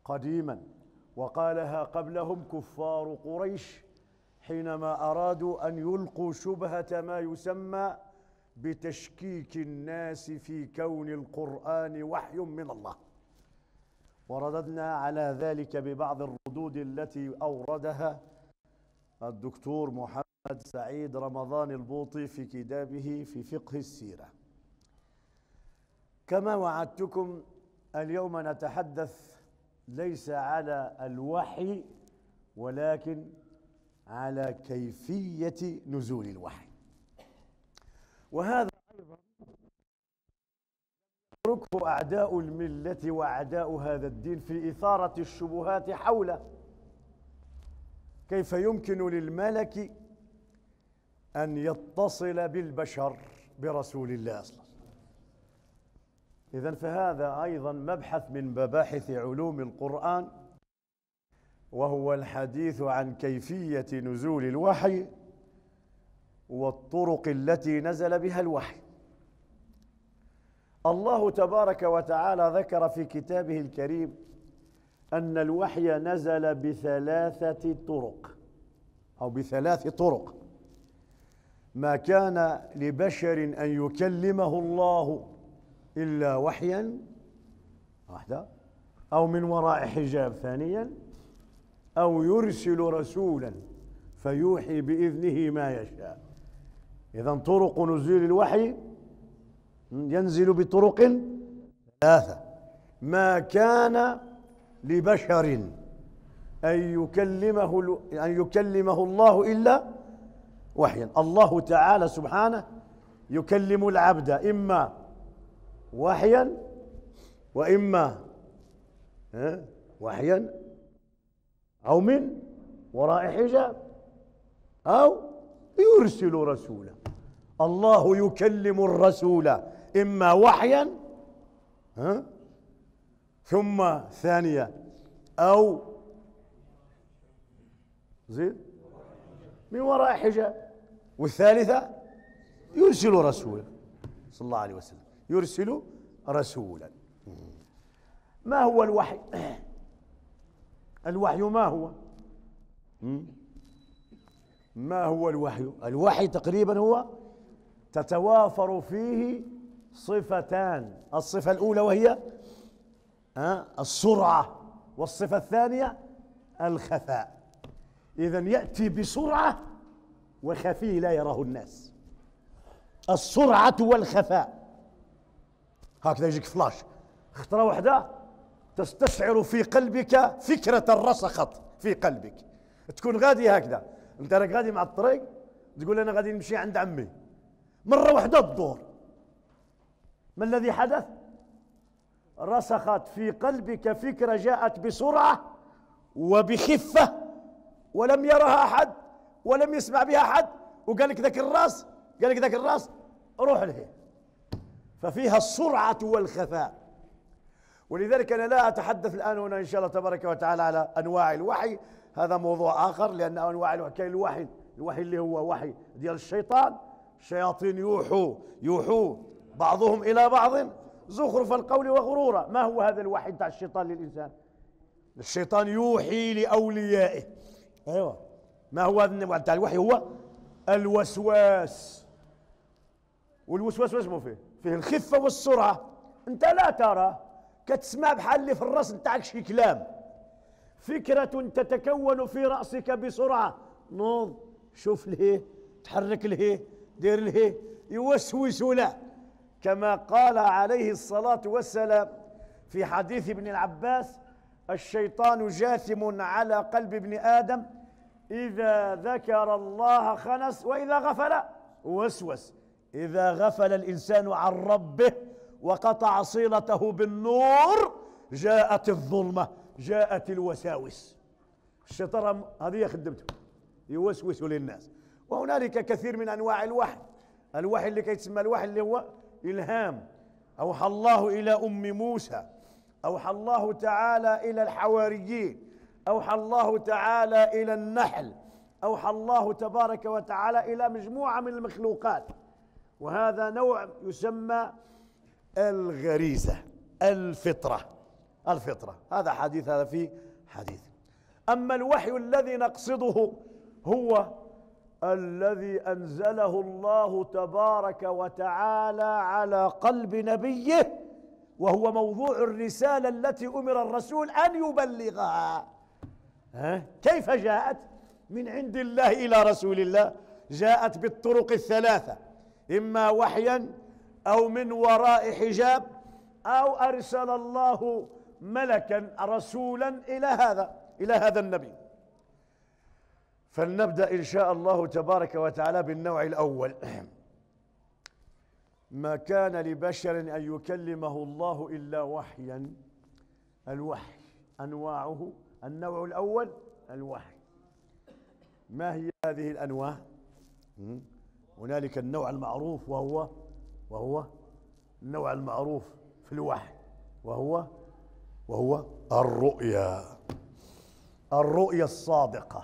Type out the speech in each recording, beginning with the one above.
قديما، وقالها قبلهم كفار قريش حينما أرادوا أن يلقوا شبهة ما يسمى بتشكيك الناس في كون القرآن وحي من الله. ورددنا على ذلك ببعض الردود التي أوردها الدكتور محمد سعيد رمضان البوطي في كتابه في فقه السيرة. كما وعدتكم اليوم نتحدث ليس على الوحي ولكن على كيفية نزول الوحي، وهذا أيضا يتركه أعداء الملة وأعداء هذا الدين في إثارة الشبهات حول كيف يمكن للملك أن يتصل بالبشر برسول الله أصلا. إذن فهذا أيضا مبحث من مباحث علوم القرآن، وهو الحديث عن كيفية نزول الوحي والطرق التي نزل بها الوحي. الله تبارك وتعالى ذكر في كتابه الكريم أن الوحي نزل بثلاث طرق. ما كان لبشر أن يكلمه الله إلا وحيا واحدة، أو من وراء حجاب ثانيا، أو يرسل رسولا فيوحي بإذنه ما يشاء. إذن طرق نزول الوحي ينزل بطرق ثلاثة. ما كان لبشر أن يكلمه الله إلا وحيا. الله تعالى سبحانه يكلم العبد إما وحيا وإما أو من وراء حجاب أو يرسل رسولا. الله يكلم الرسول إما وحيا ثم ثانية أو من وراء حجاب، والثالثة يرسل رسولا صلى الله عليه وسلم، يرسل رسولا. ما هو الوحي؟ الوحي ما هو؟ ما هو الوحي؟ الوحي تقريبا هو تتوافر فيه صفتان. الصفة الأولى وهي السرعة، والصفة الثانية الخفاء. إذن يأتي بسرعة وخفي لا يراه الناس. السرعة والخفاء هكذا يجيك فلاش، خطرة واحدة تستشعر في قلبك فكرة رسخت في قلبك. تكون غادي هكذا، انت راك غادي مع الطريق تقول انا غادي نمشي عند عمي، مرة واحدة تدور. ما الذي حدث؟ رسخت في قلبك فكرة جاءت بسرعة وبخفة ولم يرها أحد ولم يسمع بها أحد، وقال لك ذاك الراس روح له. ففيها السرعة والخفاء. ولذلك أنا لا أتحدث الآن هنا إن شاء الله تبارك وتعالى على أنواع الوحي، هذا موضوع آخر، لأن أنواع الوحي كاين الوحي اللي هو وحي ديال الشيطان، الشياطين يوحوا بعضهم إلى بعض زخرف القول وغرورا. ما هو هذا الوحي تاع الشيطان للإنسان؟ الشيطان يوحي لأوليائه. أيوة، ما هو هذا النوع تاع الوحي؟ هو الوسواس. والوسواس واش اسمه فيه الخفة والسرعة. أنت لا ترى، كتسمع بحال اللي في الراس نتاعك شي كلام، فكرة تتكون في رأسك بسرعة، نوض شوف له، تحرك له، دير له، يوسوس له. كما قال عليه الصلاة والسلام في حديث ابن العباس: الشيطان جاثم على قلب ابن آدم، إذا ذكر الله خنس وإذا غفل وسوس. إذا غفل الإنسان عن ربه وقطع صلته بالنور جاءت الظلمة، جاءت الوساوس. الشيطان هذه خدمته، يوسوس للناس. وهنالك كثير من أنواع الوحي اللي كيتسمى الوحي اللي هو إلهام. أوحى الله إلى أم موسى، أوحى الله تعالى إلى الحواريين، أوحى الله تعالى إلى النحل، أوحى الله تبارك وتعالى إلى مجموعة من المخلوقات. وهذا نوع يسمى الغريزة، الفطرة. الفطرة. هذا حديث، هذا فيه حديث. أما الوحي الذي نقصده هو الذي أنزله الله تبارك وتعالى على قلب نبيه، وهو موضوع الرسالة التي أمر الرسول أن يبلغها. كيف جاءت؟ من عند الله إلى رسول الله، جاءت بالطرق الثلاثة، إما وحيا أو من وراء حجاب أو أرسل الله ملكا رسولا إلى هذا النبي. فلنبدأ إن شاء الله تبارك وتعالى بالنوع الأول. ما كان لبشر أن يكلمه الله إلا وحيا. الوحي أنواعه، النوع الأول الوحي. ما هي هذه الأنواع؟ هنالك النوع المعروف وهو النوع المعروف في الوحي، وهو الرؤيا الصادقة.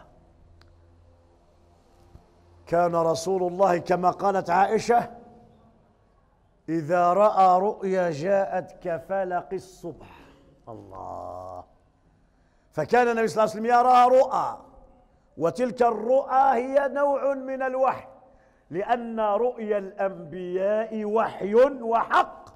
كان رسول الله كما قالت عائشة إذا رأى رؤيا جاءت كفلق الصبح. الله. فكان النبي صلى الله عليه وسلم يرى رؤى، وتلك الرؤى هي نوع من الوحي، لأن رؤيا الأنبياء وحي وحق.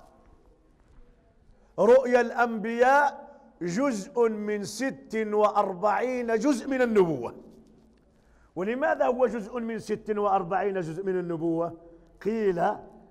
رؤيا الأنبياء جزء من 46 جزء من النبوة. ولماذا هو جزء من 46 جزء من النبوة؟ قيل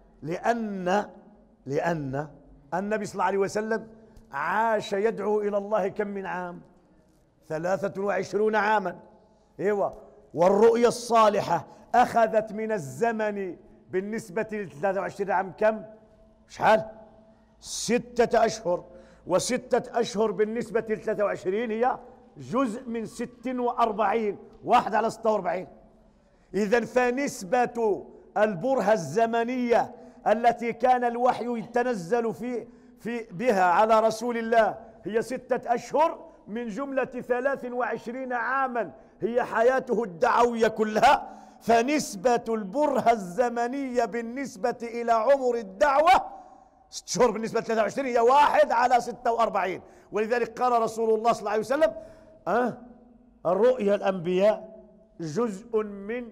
لأن النبي صلى الله عليه وسلم عاش يدعو إلى الله كم من عام؟ 23 عاما. ايوه. والرؤيا الصالحة أخذت من الزمن بالنسبة ل 23 عام كم؟ شحال؟ 6 أشهر. و6 أشهر بالنسبة ل 23 هي جزء من 46، 1 على 46. إذن فنسبة البرهة الزمنية التي كان الوحي يتنزل بها على رسول الله هي 6 أشهر من جملة 23 عاما هي حياته الدعوية كلها. فنسبة البرهة الزمنية بالنسبة إلى عمر الدعوة 6 شهور بالنسبة ل 23 هي 1 على 46. ولذلك قال رسول الله صلى الله عليه وسلم الرؤيا الأنبياء جزء من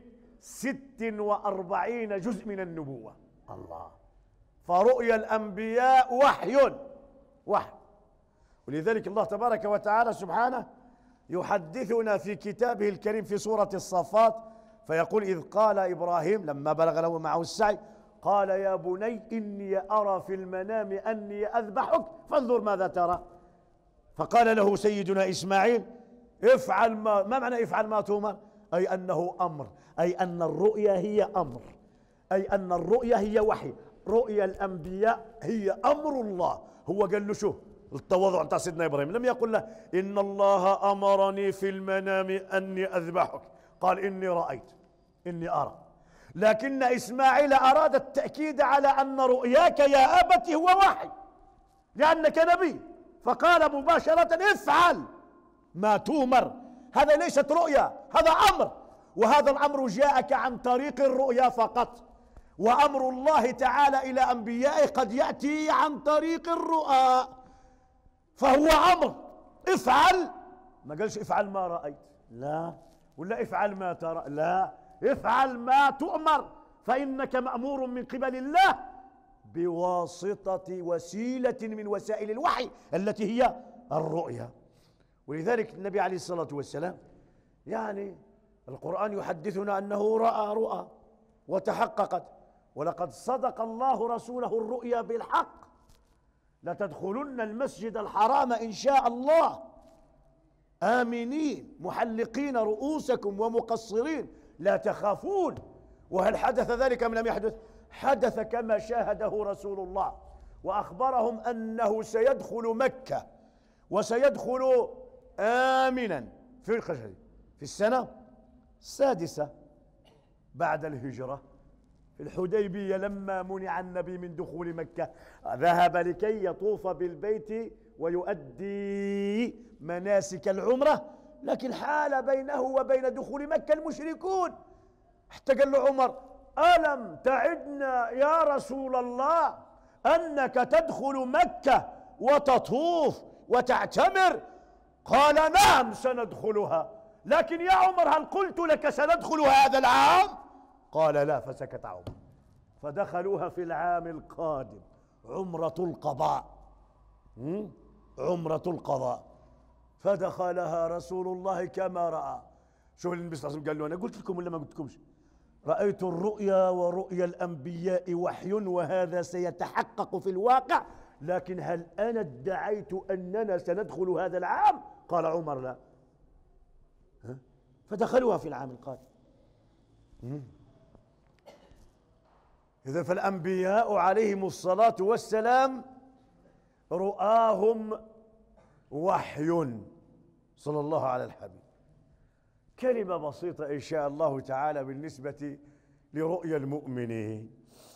46 جزء من النبوة. الله. فرؤيا الأنبياء وحي. ولذلك الله تبارك وتعالى سبحانه يحدثنا في كتابه الكريم في سورة الصافات فيقول إذ قال إبراهيم لما بلغ له معه السعي قال يا بني إني أرى في المنام أني أذبحك فانظر ماذا ترى. فقال له سيدنا إسماعيل افعل ما معنى افعل ما تؤمر؟ أي أنه أمر، أي أن الرؤيا هي أمر، أي أن الرؤيا هي وحي. رؤيا الأنبياء هي أمر الله. هو قال له شو التواضع بتاع سيدنا إبراهيم، لم يقل له إن الله أمرني في المنام أني أذبحك، قال إني رأيت، إني أرى. لكن إسماعيل أراد التأكيد على أن رؤياك يا أبت هو وحي لأنك نبي، فقال مباشرة افعل ما تؤمر. هذا ليست رؤيا، هذا أمر، وهذا الأمر جاءك عن طريق الرؤيا فقط. وأمر الله تعالى إلى أنبيائه قد يأتي عن طريق الرؤى، فهو أمر. افعل، ما قالش افعل ما رأيت، لا، ولا افعل ما ترى، لا، افعل ما تؤمر، فإنك مأمور من قبل الله بواسطة وسيلة من وسائل الوحي التي هي الرؤيا. ولذلك النبي عليه الصلاة والسلام يعني القرآن يحدثنا أنه رأى رؤى وتحققت، ولقد صدق الله رسوله الرؤيا بالحق لتدخلن المسجد الحرام إن شاء الله آمنين محلقين رؤوسكم ومقصرين لا تخافون. وهل حدث ذلك أم لم يحدث؟ حدث كما شاهده رسول الله، وأخبرهم أنه سيدخل مكة وسيدخل آمنا في السنة السادسة بعد الهجرة في الحديبية لما منع النبي من دخول مكة ذهب لكي يطوف بالبيت ويؤدي مناسك العمرة، لكن حال بينه وبين دخول مكة المشركون. حتى قال له عمر ألم تعدنا يا رسول الله أنك تدخل مكة وتطوف وتعتمر؟ قال نعم سندخلها، لكن يا عمر هل قلت لك سندخل هذا العام؟ قال لا، فسكت عمر. فدخلوها في العام القادم، عمرة القضاء، عمرة القضاء. فدخلها رسول الله كما رأى. شوف النبي صلى الله عليه وسلم قال له: أنا قلت لكم ولا ما قلت لكمش؟ رأيت الرؤيا ورؤيا الأنبياء وحي، وهذا سيتحقق في الواقع، لكن هل أنا ادعيت أننا سندخل هذا العام؟ قال عمر لا. فدخلوها في العام القادم. إذن فالأنبياء عليهم الصلاة والسلام رؤاهم وحي. صلى الله على الحبيب. كلمة بسيطة إن شاء الله تعالى بالنسبة لرؤيا المؤمنين.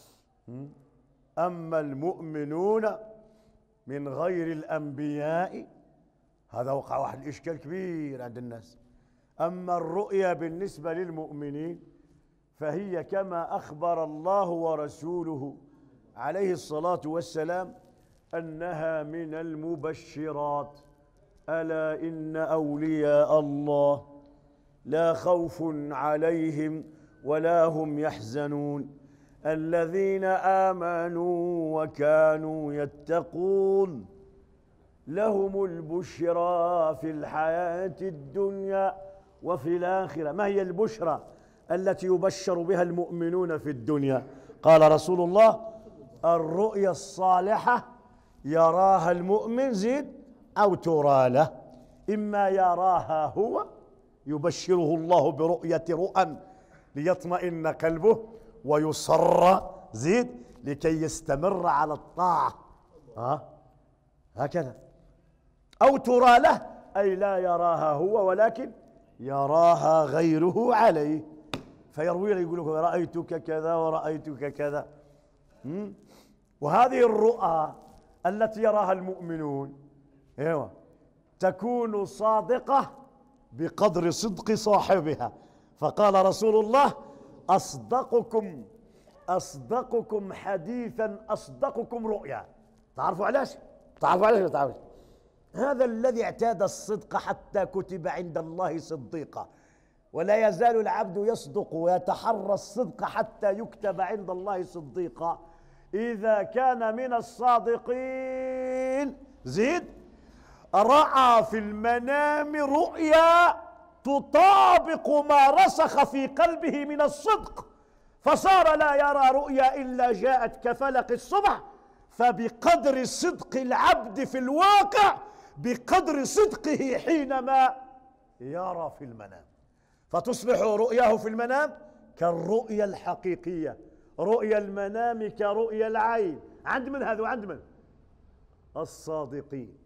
أما المؤمنون من غير الأنبياء، هذا وقع واحد إشكال كبير عند الناس. أما الرؤيا بالنسبة للمؤمنين فهي كما أخبر الله ورسوله عليه الصلاة والسلام أنها من المبشرات. ألا إن أولياء الله لا خوف عليهم ولا هم يحزنون الذين آمنوا وكانوا يتقون لهم البشرى في الحياة الدنيا وفي الآخرة. ما هي البشرى التي يبشر بها المؤمنون في الدنيا؟ قال رسول الله: الرؤيا الصالحة يراها المؤمن زيد أو ترى له، إما يراها هو يبشره الله برؤية رؤى ليطمئن قلبه ويصر زيد لكي يستمر على الطاعة، هكذا، أو ترى له أي لا يراها هو ولكن يراها غيره عليه، فيروي له يقول لك: رأيتك كذا ورأيتك كذا. وهذه الرؤى التي يراها المؤمنون تكون صادقة بقدر صدق صاحبها. فقال رسول الله: أصدقكم حديثا أصدقكم رؤيا. تعرفوا علاش؟ هذا الذي اعتاد الصدق حتى كتب عند الله صديقا، ولا يزال العبد يصدق ويتحرى الصدق حتى يكتب عند الله صديقا. إذا كان من الصادقين زيد رأى في المنام رؤيا تطابق ما رسخ في قلبه من الصدق، فصار لا يرى رؤيا إلا جاءت كفلق الصبح. فبقدر صدق العبد في الواقع بقدر صدقه حينما يرى في المنام، فتصبح رؤياه في المنام كالرؤيا الحقيقية. رؤيا المنام كرؤيا العين. عند من هذا وعند من؟ الصادقين.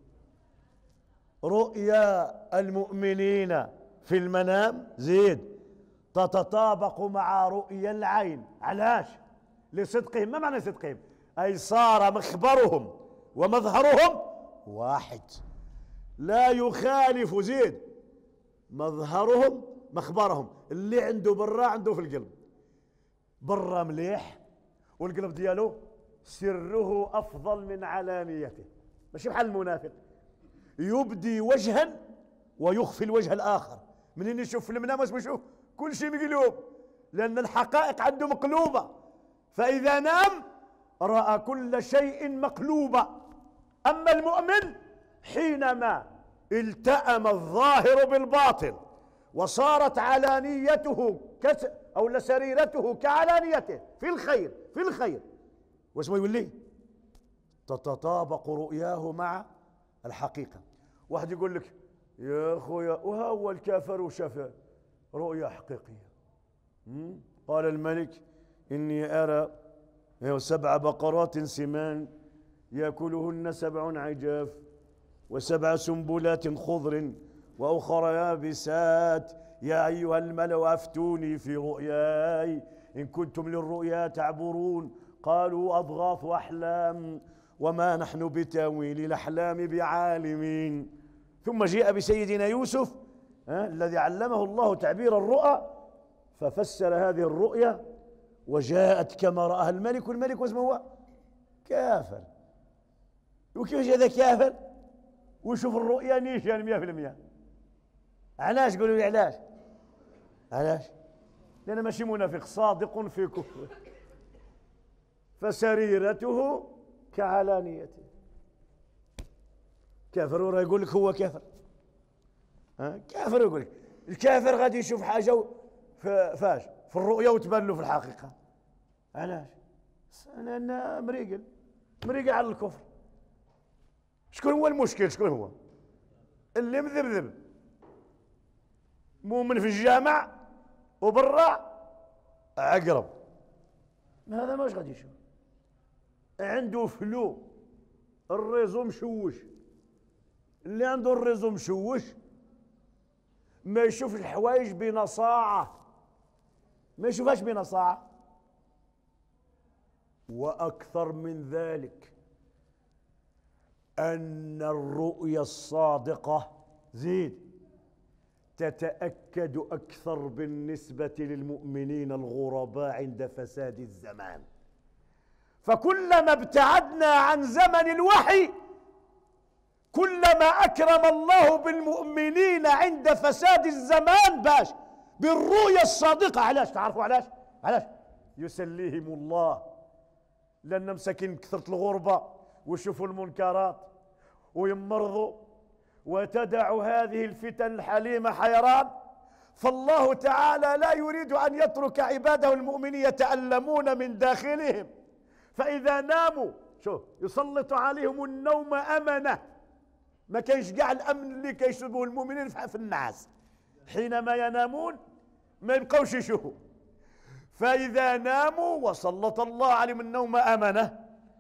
رؤيا المؤمنين في المنام زيد تتطابق مع رؤيا العين. علاش؟ لصدقهم. ما معنى صدقهم؟ أي صار مخبرهم ومظهرهم واحد، لا يخالف زيد مظهرهم مخبرهم. اللي عنده برا عنده في القلب، برا مليح والقلب دياله سره أفضل من علانيته. ماشي بحال المنافق يبدي وجها ويخفي الوجه الآخر. منين يشوف في المنام واش بيشوف؟ كل شيء مقلوب، لأن الحقائق عنده مقلوبة، فإذا نام رأى كل شيء مقلوبا. أما المؤمن حينما التأم الظاهر بالباطن وصارت علانيته أو سريرته كعلانيته في الخير واسمه يولي تتطابق رؤياه مع الحقيقة. واحد يقول لك: يا أخويا وهو الكافر وشاف رؤيا حقيقية. قال الملك: إني أرى 7 بقرات سمان يأكلهن 7 عجاف و7 سنبلات خضر وأخرى يابسات، يا أيها الملأ أفتوني في رؤياي إن كنتم للرؤيا تعبرون. قالوا: أضغاث أحلام وما نحن بتاويل الأحلام بعالمين. ثم جاء بسيدنا يوسف الذي علمه الله تعبير الرؤى، ففسر هذه الرؤيا وجاءت كما رآها الملك، والملك واسمه هو كافر. وكيف هذا كافر وشوف الرؤيا نيشان 100%. علاش؟ قولوا لي علاش؟ علاش؟ لأن ماشي منافق، صادق في كفره، فسريرته كعلانيته. كافر ورا يقول لك هو كافر، كافر يقول لك الكافر غادي يشوف حاجة فاش في الرؤيا وتبان له في الحقيقة. علاش؟ لأن مريقل على الكفر. شكون هو المشكل؟ شكون هو اللي مذبذب مؤمن في الجامع وبرا عقرب؟ هذا ماش غادي يشوف، عنده فلو، الريزو مشوش. اللي عنده الريزو مشوش ما يشوف الحوايج بنصاعة، ما يشوفهاش بنصاعة. وأكثر من ذلك أن الرؤيا الصادقة زيد تتأكد أكثر بالنسبة للمؤمنين الغرباء عند فساد الزمان. فكلما ابتعدنا عن زمن الوحي كلما أكرم الله بالمؤمنين عند فساد الزمان باش بالرؤيا الصادقة. علاش؟ تعرفوا علاش؟ يسليهم الله، لأن مساكين كثرة الغربة ويشوفوا المنكرات ويمرضوا وتدع هذه الفتن الحليمة حيران. فالله تعالى لا يريد أن يترك عباده المؤمنين يتألمون من داخلهم، فإذا ناموا شوف يسلط عليهم النوم أمنة. ما كاينش كاع الأمن اللي كيشبه المؤمنين في النعاس، حينما ينامون ما يبقوش يشوفوا. فإذا ناموا وسلط الله عليهم النوم أمنة،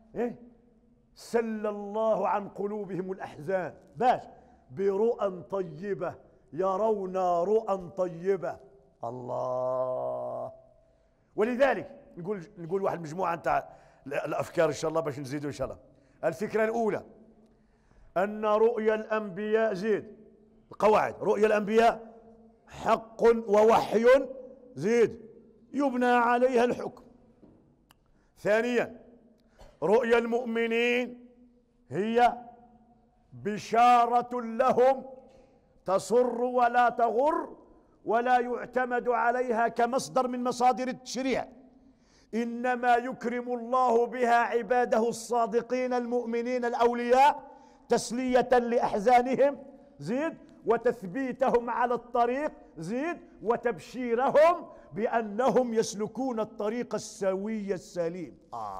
سل الله عن قلوبهم الأحزان باش برؤى طيبة، يرون رؤى طيبة. الله. ولذلك نقول واحد المجموعة نتاع الأفكار إن شاء الله باش نزيدوا إن شاء الله. الفكرة الأولى أن رؤيا الأنبياء زيد القواعد، رؤيا الأنبياء حق ووحي زيد يبنى عليها الحكم. ثانيا رؤيا المؤمنين هي بشارة لهم تسر ولا تغر ولا يعتمد عليها كمصدر من مصادر التشريع، إنما يكرم الله بها عباده الصادقين المؤمنين الأولياء تسلية لأحزانهم زيد، وتثبيتهم على الطريق زيد، وتبشيرهم بأنهم يسلكون الطريق السوي السليم.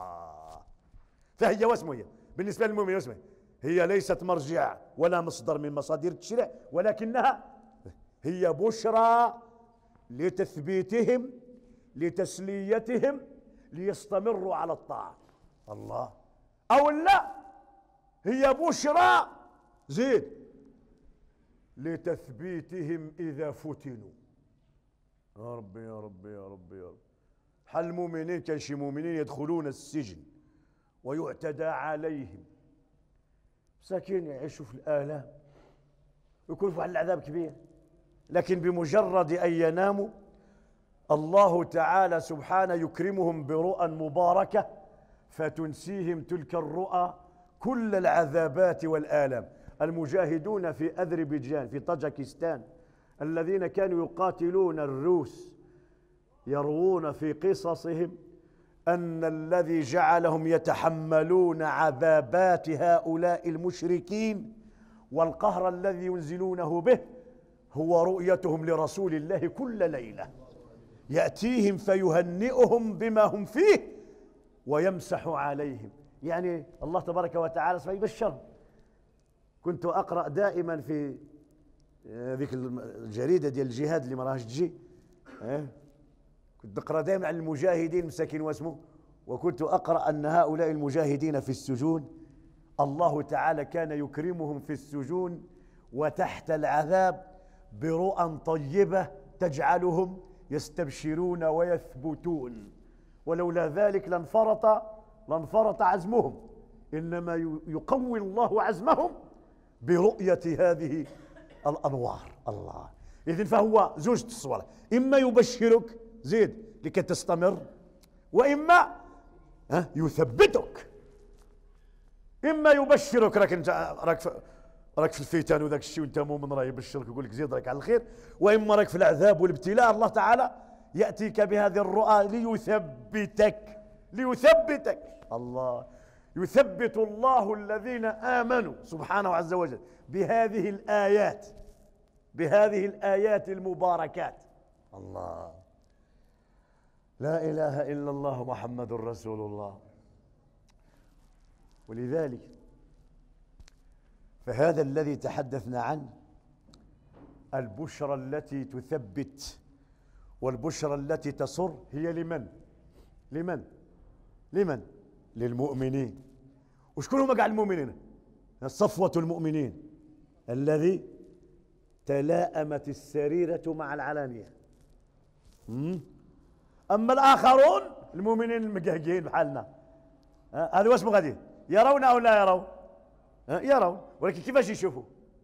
فهي واسمه بالنسبة للمؤمنين واسمه هي ليست مرجع ولا مصدر من مصادر التشريع، ولكنها هي بشرى لتثبيتهم لتسليتهم ليستمروا على الطاعة. الله. أو لا، هي بشرى زيد لتثبيتهم إذا فتنوا. يا ربي يا ربي يا ربي يا رب. بحال المؤمنين كان شي مؤمنين يدخلون السجن ويعتدى عليهم، مساكين يعيشوا في الآلام ويكون في واحد العذاب كبير، لكن بمجرد أن يناموا الله تعالى سبحانه يكرمهم برؤى مباركة فتنسيهم تلك الرؤى كل العذابات والآلام. المجاهدون في أذربيجان في طاجكستان الذين كانوا يقاتلون الروس يروون في قصصهم أن الذي جعلهم يتحملون عذابات هؤلاء المشركين والقهر الذي ينزلونه به هو رؤيتهم لرسول الله كل ليلة، يأتيهم فيهنئهم بما هم فيه ويمسح عليهم. يعني الله تبارك وتعالى سيبشرهم. كنت أقرأ دائما في ذيك الجريدة ديال الجهاد اللي ما راهش تجي، كنت أقرأ دائما عن المجاهدين مساكين واسمه، وكنت أقرأ أن هؤلاء المجاهدين في السجون الله تعالى كان يكرمهم في السجون وتحت العذاب برؤى طيبة تجعلهم يستبشرون ويثبتون، ولولا ذلك لانفرط عزمهم، إنما يقوي الله عزمهم برؤية هذه الأنوار. الله. إذن فهو زوج الصورة، إما يبشرك زيد لكي تستمر، وإما يثبتك. إما يبشرك راك راك في الفتن وذاك الشيء وانت مؤمن راه يبشرك ويقول لك زيد راك على الخير، واما راك في العذاب والابتلاء الله تعالى ياتيك بهذه الرؤى ليثبتك. الله يثبت الله الذين امنوا سبحانه عز وجل بهذه الايات المباركات. الله لا اله الا الله محمد رسول الله. ولذلك فهذا الذي تحدثنا عنه، البشرى التي تثبت والبشرى التي تسر، هي لمن؟ للمؤمنين. وشكون هما كاع المؤمنين؟ صفوة المؤمنين الذي تلاءمت السريرة مع العلانية. أما الآخرون المؤمنين المقهقين بحالنا، هذا واش غادي يرون أو لا يرون؟ يرون، ولكن كيفاش يشوفوا؟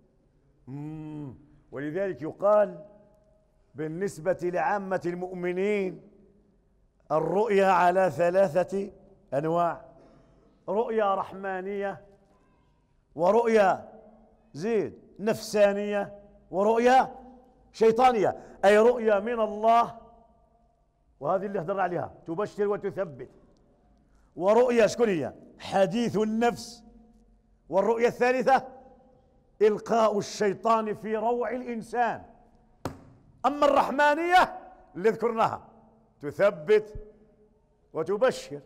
ولذلك يقال بالنسبة لعامة المؤمنين الرؤيا على 3 أنواع: رؤيا رحمانية، ورؤيا نفسانية، ورؤيا شيطانية، أي رؤيا من الله، وهذه اللي هضرنا عليها تبشر وتثبت. ورؤيا شكون هي؟ حديث النفس. والرؤيا الثالثة إلقاء الشيطان في روع الإنسان. أما الرحمانية اللي ذكرناها تثبت وتبشر.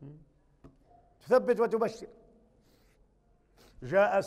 جاء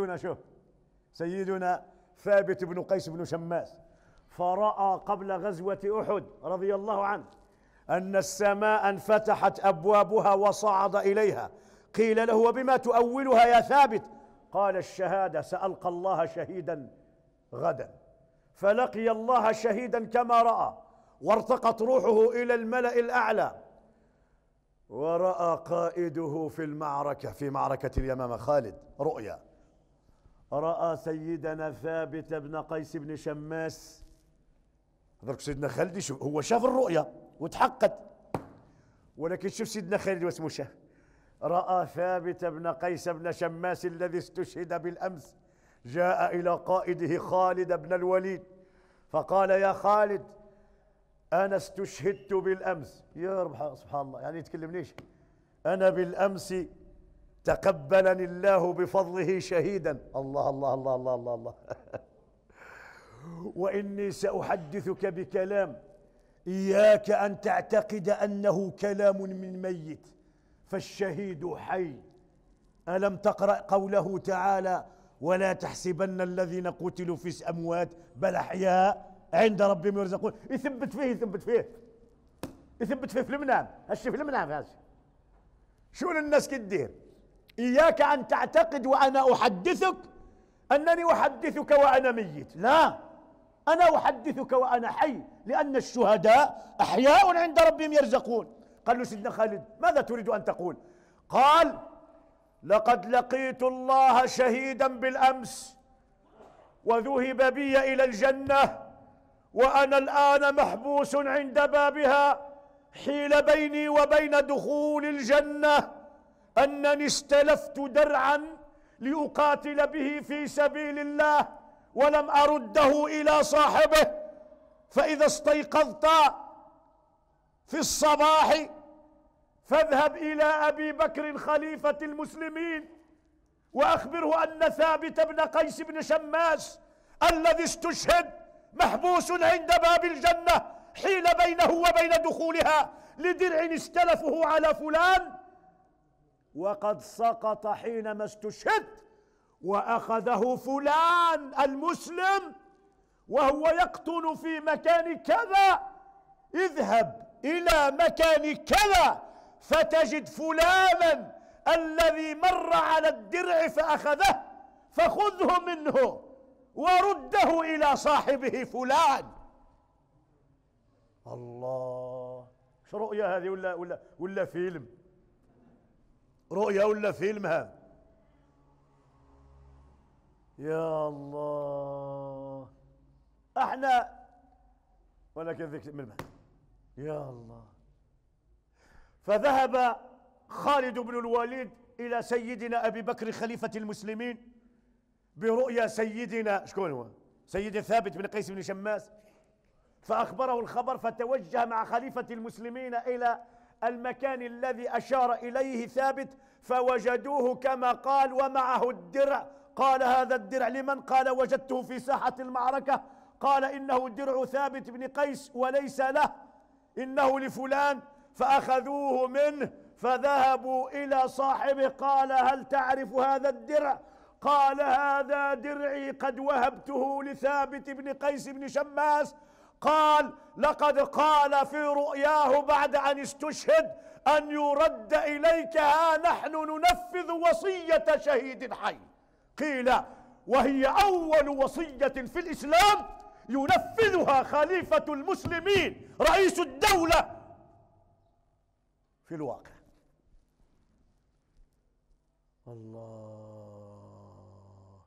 سيدنا ثابت بن قيس بن شماس فرأى قبل غزوة أحد رضي الله عنه أن السماء انفتحت أبوابها وصعد إليها. قيل له: وبما تؤولها يا ثابت؟ قال: الشهادة، سألقى الله شهيدا غدا. فلقي الله شهيدا كما رأى، وارتقت روحه إلى الملأ الأعلى، ورأى قائده في معركة اليمامة خالد رؤيا. رأى سيدنا ثابت بن قيس بن شماس. درك سيدنا خالد هو شاف الرؤيا وتحقق، ولكن شوف سيدنا خالد واسمه شاف. رأى ثابت بن قيس بن شماس الذي استشهد بالأمس جاء إلى قائده خالد بن الوليد فقال: يا خالد، أنا استشهدت بالأمس. يا رب سبحان الله، يعني يتكلمنيش أنا بالأمس تقبلني الله بفضله شهيدا. الله الله الله الله الله, الله. وإني سأحدثك بكلام إياك أن تعتقد أنه كلام من ميت، فالشهيد حي. ألم تقرأ قوله تعالى: ولا تحسبن الذين قتلوا في أموات بل أحياء عند ربهم يرزقون. يثبت فيه في المنام. هالشي في المنام هذا شو الناس كدير؟ إياك أن تعتقد وأنا أحدثك أنني أحدثك وأنا ميت. لا، أنا أحدثك وأنا حي، لأن الشهداء أحياء عند ربهم يرزقون. قال له سيدنا خالد: ماذا تريد أن تقول؟ قال: لقد لقيت الله شهيدا بالأمس وذهب بي إلى الجنة، وأنا الآن محبوس عند بابها، حيل بيني وبين دخول الجنة أنني استلفت درعا لأقاتل به في سبيل الله ولم أرده إلى صاحبه، فإذا استيقظت في الصباح فاذهب إلى أبي بكر خليفة المسلمين وأخبره أن ثابت بن قيس بن شماس الذي استشهد محبوس عند باب الجنة حيل بينه وبين دخولها لدرع استلفه على فلان، وقد سقط حينما استشهد، وأخذه فلان المسلم وهو يقطن في مكان كذا. اذهب إلى مكان كذا فتجد فلانا الذي مر على الدرع فأخذه، فخذه منه ورده إلى صاحبه فلان. الله، شو رؤيا هذه ولا فيلم؟ رؤيا ولا فيلم هذا؟ يا الله، احنا ولكن ذيك من يا الله. فذهب خالد بن الوليد إلى سيدنا أبي بكر خليفة المسلمين برؤيا سيدنا شكون هو؟ سيدي ثابت بن قيس بن شماس، فأخبره الخبر، فتوجه مع خليفة المسلمين إلى المكان الذي أشار إليه ثابت، فوجدوه كما قال ومعه الدرع. قال هذا الدرع لمن؟ قال وجدته في ساحة المعركة. قال إنه درع ثابت بن قيس وليس له، إنه لفلان. فأخذوه منه فذهبوا إلى صاحبه. قال هل تعرف هذا الدرع؟ قال هذا درعي قد وهبته لثابت بن قيس بن شماس. قال لقد قال في رؤياه بعد أن استشهد أن يرد إليك، ها نحن ننفذ وصية شهيد حي. قيل وهي أول وصية في الإسلام ينفذها خليفة المسلمين رئيس الدولة في الواقع. الله،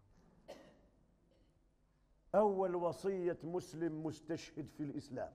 أول وصية مسلم مستشهد في الإسلام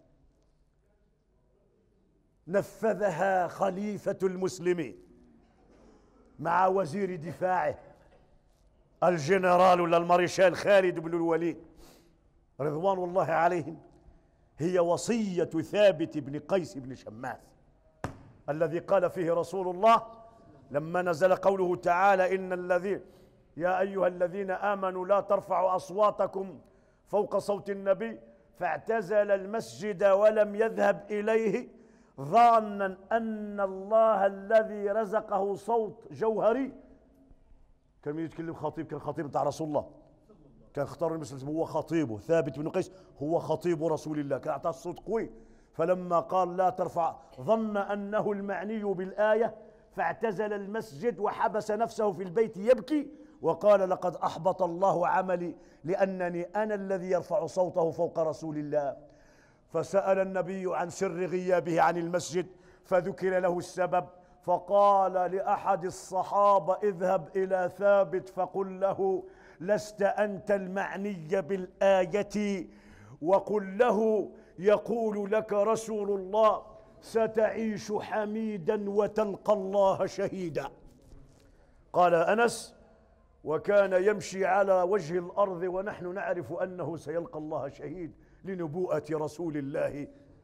نفذها خليفة المسلمين مع وزير دفاعه الجنرال ولا المارشال خالد بن الوليد رضوان الله عليهم. هي وصية ثابت بن قيس بن شماس الذي قال فيه رسول الله لما نزل قوله تعالى إن الذين يا أيها الذين آمنوا لا ترفعوا أصواتكم فوق صوت النبي، فاعتزل المسجد ولم يذهب إليه ظانا أن الله الذي رزقه صوت جوهري. كان يتكلم خطيب، كان خطيب بتاع رسول الله، كان اختار المسلم هو خطيبه، ثابت بن قيس هو خطيب رسول الله، كان اعطاه الصوت قوي. فلما قال لا ترفع ظن أنه المعني بالآية، فاعتزل المسجد وحبس نفسه في البيت يبكي، وقال لقد أحبط الله عملي لأنني أنا الذي يرفع صوته فوق رسول الله. فسأل النبي عن سر غيابه عن المسجد، فذكر له السبب، فقال لأحد الصحابة اذهب إلى ثابت فقل له لست أنت المعني بالآية، وقل له يقول لك رسول الله ستعيش حميدا وتلقى الله شهيدا. قال أنس وكان يمشي على وجه الأرض ونحن نعرف أنه سيلقى الله شهيد لنبوءة رسول الله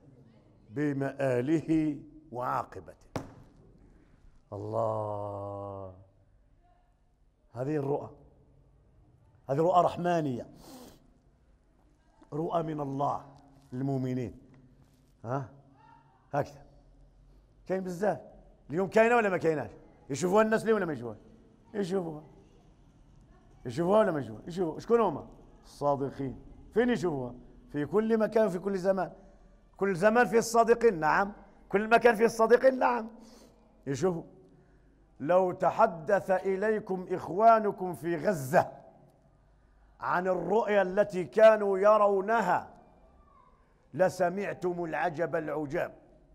بمآله وعاقبته. الله، هذه الرؤى، هذه رؤى رحمانية، رؤى من الله للمؤمنين. هكذا كاين بزاف اليوم، كاينه ولا ما كايناش؟ يشوفوها الناس ليه ولا ما يشوفوها؟ يشوفوها، يشوفوها ولا ما يشوفوها؟ يشوفوها. شكون هما؟ الصادقين. فين يشوفوها؟ في كل مكان، في كل زمان. كل زمان فيه الصادقين، نعم. كل مكان فيه الصادقين، نعم. يشوفوا. لو تحدث إليكم إخوانكم في غزة عن الرؤيا التي كانوا يرونها لسمعتم العجب العجاب.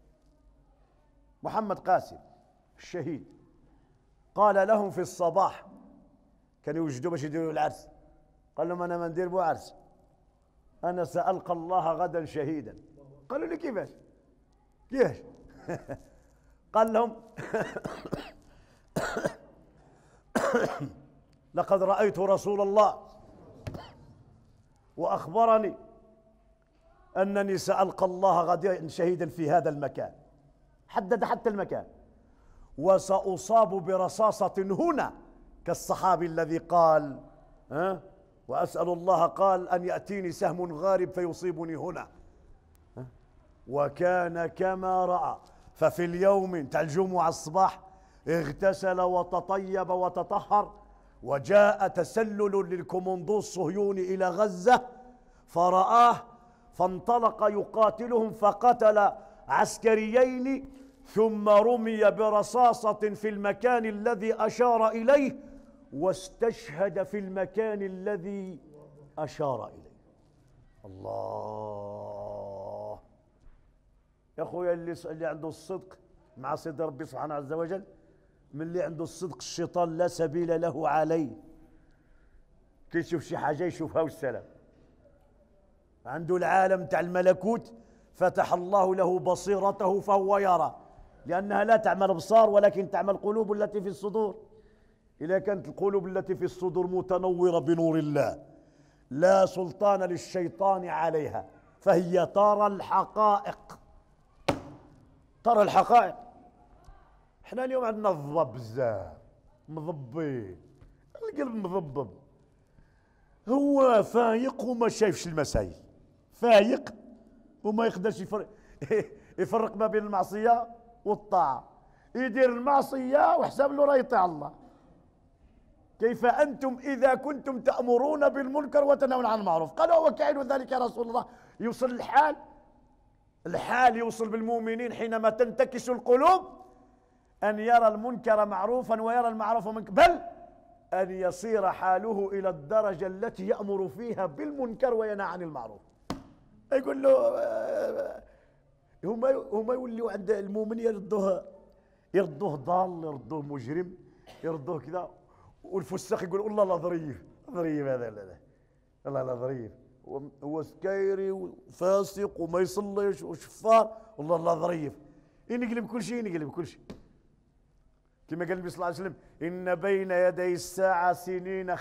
محمد قاسم الشهيد قال لهم في الصباح، كانوا يوجدوا باش يديروا العرس، قال لهم أنا ما ندير بو عرس، أنا سألقى الله غدا شهيدا. قالوا لي كيفاش؟ كيفاش؟ قال لهم لقد رأيت رسول الله وأخبرني أنني سألقى الله غدا شهيدا في هذا المكان، حدد حتى المكان، وسأصاب برصاصة هنا كالصحابي الذي قال وأسأل الله قال أن يأتيني سهم غارب فيصيبني هنا، وكان كما رأى. ففي اليوم تاع الجمعة الصباح اغتسل وتطيب وتطهر، وجاء تسلل للكوموندو الصهيوني إلى غزة فرآه، فانطلق يقاتلهم فقتل عسكريين، ثم رمي برصاصة في المكان الذي أشار إليه، واستشهد في المكان الذي أشار إليه. الله يا أخويا، اللي عنده الصدق مع صدق ربي سبحانه عز وجل، من اللي عنده الصدق الشيطان لا سبيل له عليه. كي يشوف شي حاجة يشوفها والسلام. عنده العالم تاع الملكوت فتح الله له بصيرته فهو يرى، لأنها لا تعمل أبصار ولكن تعمل قلوب التي في الصدور. إذا كانت القلوب التي في الصدور متنورة بنور الله لا سلطان للشيطان عليها، فهي ترى الحقائق، ترى الحقائق. احنا اليوم عندنا الضب بزاف، مضبين، القلب مضبب، هو فايق وما شايفش المسائل، فايق وما يقدرش يفرق ما بين المعصية والطاعة، يدير المعصية وحساب له راه يطيع الله. كيف أنتم إذا كنتم تأمرون بالمنكر وتنهون عن المعروف؟ قالوا وكائن ذلك يا رسول الله. يوصل الحال يوصل بالمؤمنين حينما تنتكس القلوب أن يرى المنكر معروفا ويرى المعروف منكر، بل أن يصير حاله إلى الدرجة التي يأمر فيها بالمنكر وينهى عن المعروف. يقول له هما يوليوا عند المؤمن يردوه ضال، يردوه مجرم، يردوه كذا، والفساق يقول والله لا ظريف هذا، لا ظريف، هو سكيري وفاسق وما يصليش وشفار، والله لا ظريف، ينقلب كل شيء، كما قال النبي صلى الله عليه وسلم: إن بين يدي الساعة سنين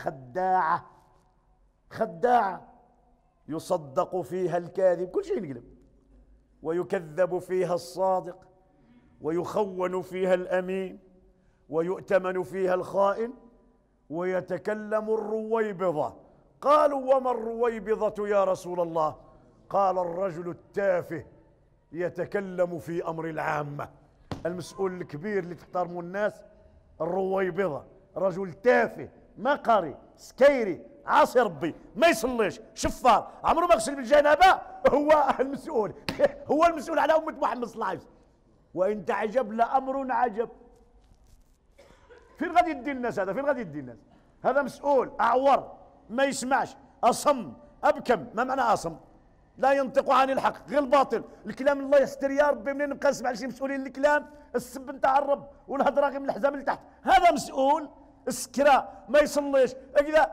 خداعة يصدق فيها الكاذب، كل شيء ينقلب، ويكذب فيها الصادق، ويخون فيها الأمين، ويؤتمن فيها الخائن، ويتكلم الرويبضة. قالوا وما الرويبضة يا رسول الله؟ قال الرجل التافه يتكلم في أمر العامة. المسؤول الكبير اللي تحترمه الناس الرويبضة، رجل تافه مقري سكيري عاصي ربي ما يصليش شفار عمره ما غسل بالجنابة، هو المسؤول هو المسؤول على أمة محمد صلى الله عليه وسلم. وإن تعجب لأمر عجب. فين غادي يدي الناس هذا؟ فين غادي يدي الناس؟ هذا مسؤول أعور ما يسمعش أصم أبكم. ما معنى أصم؟ لا ينطق عن الحق غير الباطل. الكلام الله يستر يا ربي، منين نبقى نسمع لشي مسؤولين الكلام السب نتاع الرب والهضره غير من الحزام اللي تحت. هذا مسؤول السكرة ما يصليش كذا.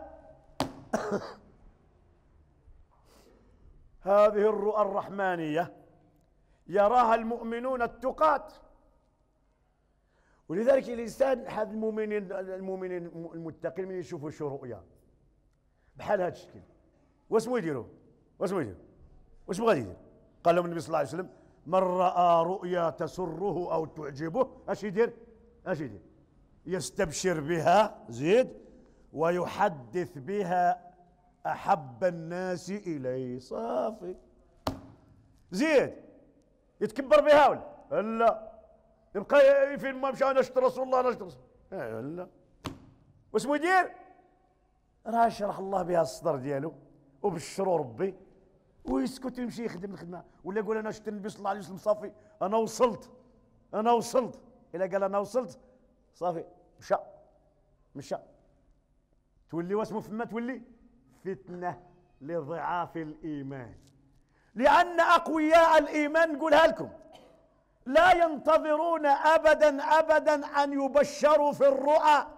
هذه الرؤى الرحمانية يراها المؤمنون التقاة، ولذلك الإنسان هذا المؤمنين المتقين من يشوفوا شو رؤيا بحال هذا الشكل واسمو يديروا واش بغى يدير؟ قال لهم النبي صلى الله عليه وسلم: من رأى رؤيا تسره أو تعجبه اش يدير؟ يستبشر بها، زيد، ويحدث بها أحب الناس إليه، صافي، زيد، يتكبر بها ولا لا؟ يبقى فين ما مشى نشط رسول الله لا. واسمو يدير؟ راه شرح الله بها الصدر ديالو وبشروا ربي ويسكت ويمشي يخدم الخدمه، ولا يقول انا شفت النبي صلى الله عليه وسلم صافي انا وصلت. الا قال انا وصلت صافي مشى تولي واسمه فما تولي فتنه لضعاف الايمان. لان اقوياء الايمان نقولها لكم لا ينتظرون ابدا ان يبشروا في الرؤى،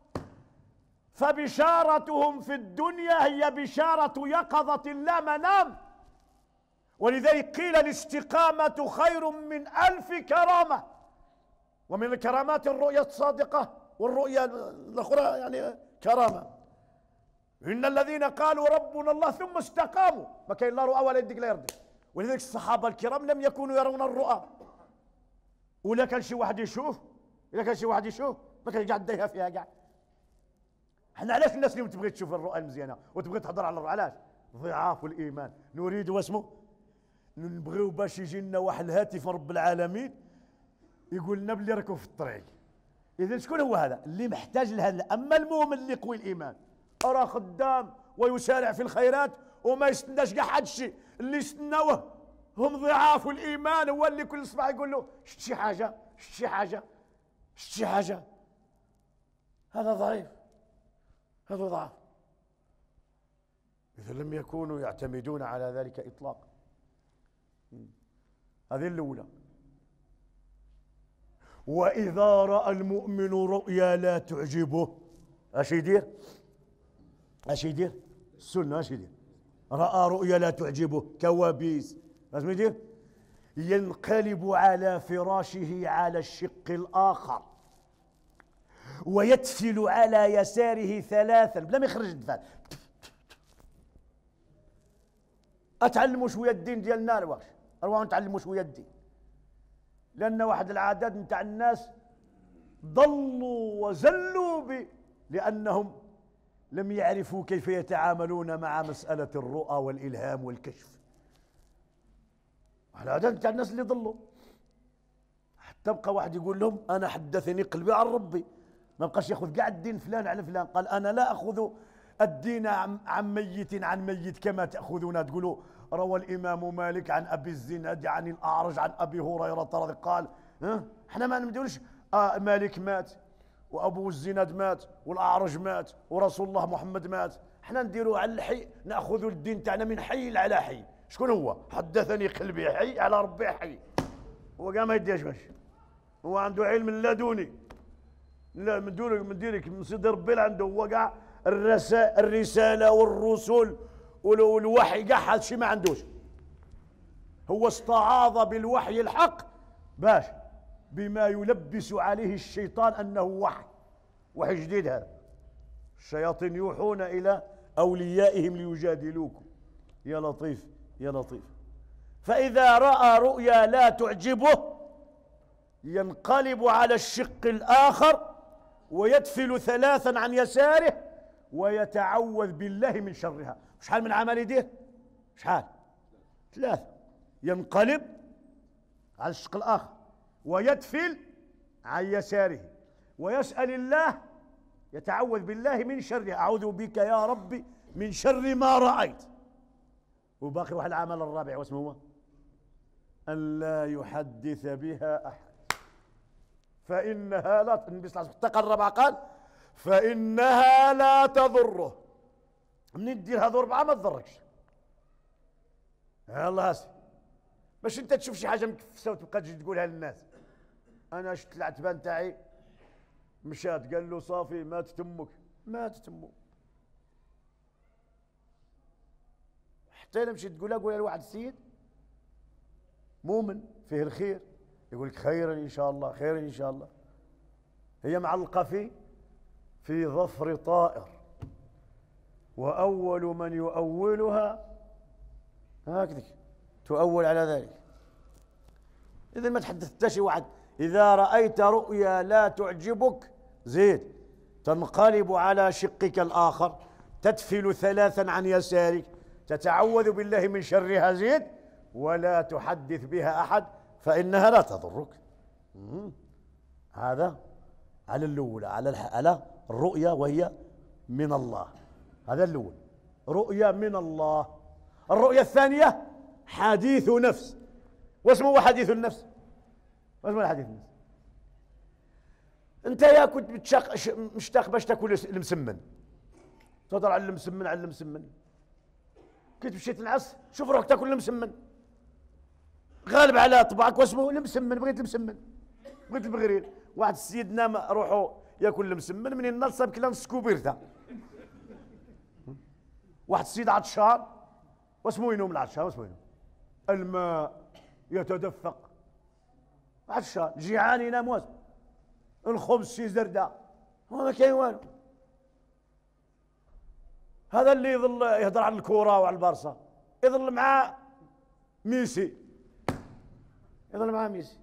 فبشارتهم في الدنيا هي بشاره يقظه لا منام. ولذلك قيل الاستقامة خير من 1000 كرامة. ومن الكرامات الرؤيا الصادقة والرؤيا الأخرى يعني كرامة. إن الذين قالوا ربنا الله ثم استقاموا، ما كاين لا رؤى ولا يدك لا يردك. ولذلك الصحابة الكرام لم يكونوا يرون الرؤى، ولا كان شي واحد يشوف ما كان قاعد دايها فيها قاعد. احنا علاش الناس اليوم تبغي تشوف الرؤى المزيانة وتبغي تهضر على الرؤى؟ علاش؟ ضعاف الإيمان. نريد واسمه نبغيو باش يجي لنا واحد الهاتف من رب العالمين يقول لنا بلي راكم في الطريق. اذا شكون هو هذا اللي محتاج لهذا؟ اما المؤمن اللي قوي الايمان راه خدام ويسارع في الخيرات وما يستناش كاع حد الشيء، اللي يستناوه هم ضعاف الايمان. هو اللي كل صباح يقول له شفت شي حاجه، هذا ضعيف، هذا ضعف. اذا لم يكونوا يعتمدون على ذلك اطلاقا. هذه الأولى. وإذا رأى المؤمن رؤيا لا تعجبه اش يدير؟ السنة اش يدير؟ رأى رؤيا لا تعجبه كوابيس، لازم يدير؟ ينقلب على فراشه على الشق الآخر ويتفل على يساره ثلاثا بلا ما يخرج الدفال. اتعلموا شويه الدين ديالنا الواش اروحوا نتعلموا شويه الدين، لان واحد العادات نتاع الناس ضلوا وزلوا لانهم لم يعرفوا كيف يتعاملون مع مساله الرؤى والالهام والكشف. العادات نتاع الناس اللي ضلوا، حتى بقى واحد يقول لهم انا حدثني قلبي عن ربي، ما بقاش ياخذ كاع الدين فلان على فلان، قال انا لا اخذ الدين عن ميت كما تاخذون. تقولوا روى الامام مالك عن ابي الزناد عن الاعرج عن ابي هريره رضي قال احنا ما نقولش مالك مات وابو الزناد مات والاعرج مات ورسول الله محمد مات، احنا نديروا على الحي، ناخذ الدين تاعنا من حي على حي. شكون هو؟ حدثني قلبي حي على ربي حي. هو كاع ما يديش باش هو عنده علم لدني، لا من ديرك من سيدي ربي عنده هو كاع الرساله والرسل والوحي كاع هذا الشيء ما عندوش. هو استعاض بالوحي الحق باش بما يلبس عليه الشيطان انه وحي جديد. هذا الشياطين يوحون الى اوليائهم ليجادلوكم. يا لطيف يا لطيف. فاذا راى رؤيا لا تعجبه ينقلب على الشق الاخر ويدفل ثلاثا عن يساره ويتعوذ بالله من شرها. شحال من عمل يدير؟ شحال؟ ثلاثة. ينقلب على الشق الآخر ويدفل عن يساره ويسأل الله، يتعوذ بالله من شرها. أعوذ بك يا ربي من شر ما رأيت. وباقي واحد العمل الرابع واسمه هو أن لا يحدث بها أحد فإنها لا، النبي صلى الله عليه وسلم تقرب قال فإنها لا تضره. منين دير هذو أربعة ما تضركش. يلا هاسي باش أنت تشوف شي حاجة مكفسة وتبقى تجي تقولها للناس. أنا شفت العتبان تاعي مشات، قال له صافي مات تمك، مات تمك. حتى إلا مشيت تقولها قولها لواحد السيد مؤمن فيه الخير يقول لك خيرا إن شاء الله، خيرا إن شاء الله. هي معلقة في ظفر طائر، وأول من يؤولها هكذا تؤول على ذلك. إذا ما تحدثت شي واحد إذا رأيت رؤيا لا تعجبك زيد تنقلب على شقك الآخر، تدفل ثلاثا عن يسارك، تتعوذ بالله من شرها زيد، ولا تحدث بها أحد فإنها لا تضرك. هذا على الأولى، على الرؤيا وهي من الله. هذا الأول رؤيا من الله. الرؤيا الثانية حديث نفس. واسمه هو حديث النفس؟ واسمه حديث النفس. انت يا كنت مشتاق باش تاكل المسمن، تهضر على المسمن على المسمن، كنت مشيت نعس شوف روحك تاكل المسمن، غالب على طبعك واسمه المسمن. بغيت المسمن، بغيت البغرير. واحد السيد نام روحو ياكل المسمن من النار صاب كلا نص كوبيرته. واحد السيد عطشان واسمه ينوم العطشان، واسمه ينوم الماء يتدفق. عطشان جيعان ينام واسمه الخبز شي زردة ما كاين والو. هذا اللي يظل يهضر على الكورة وعلى البارسا يظل مع ميسي، يظل مع ميسي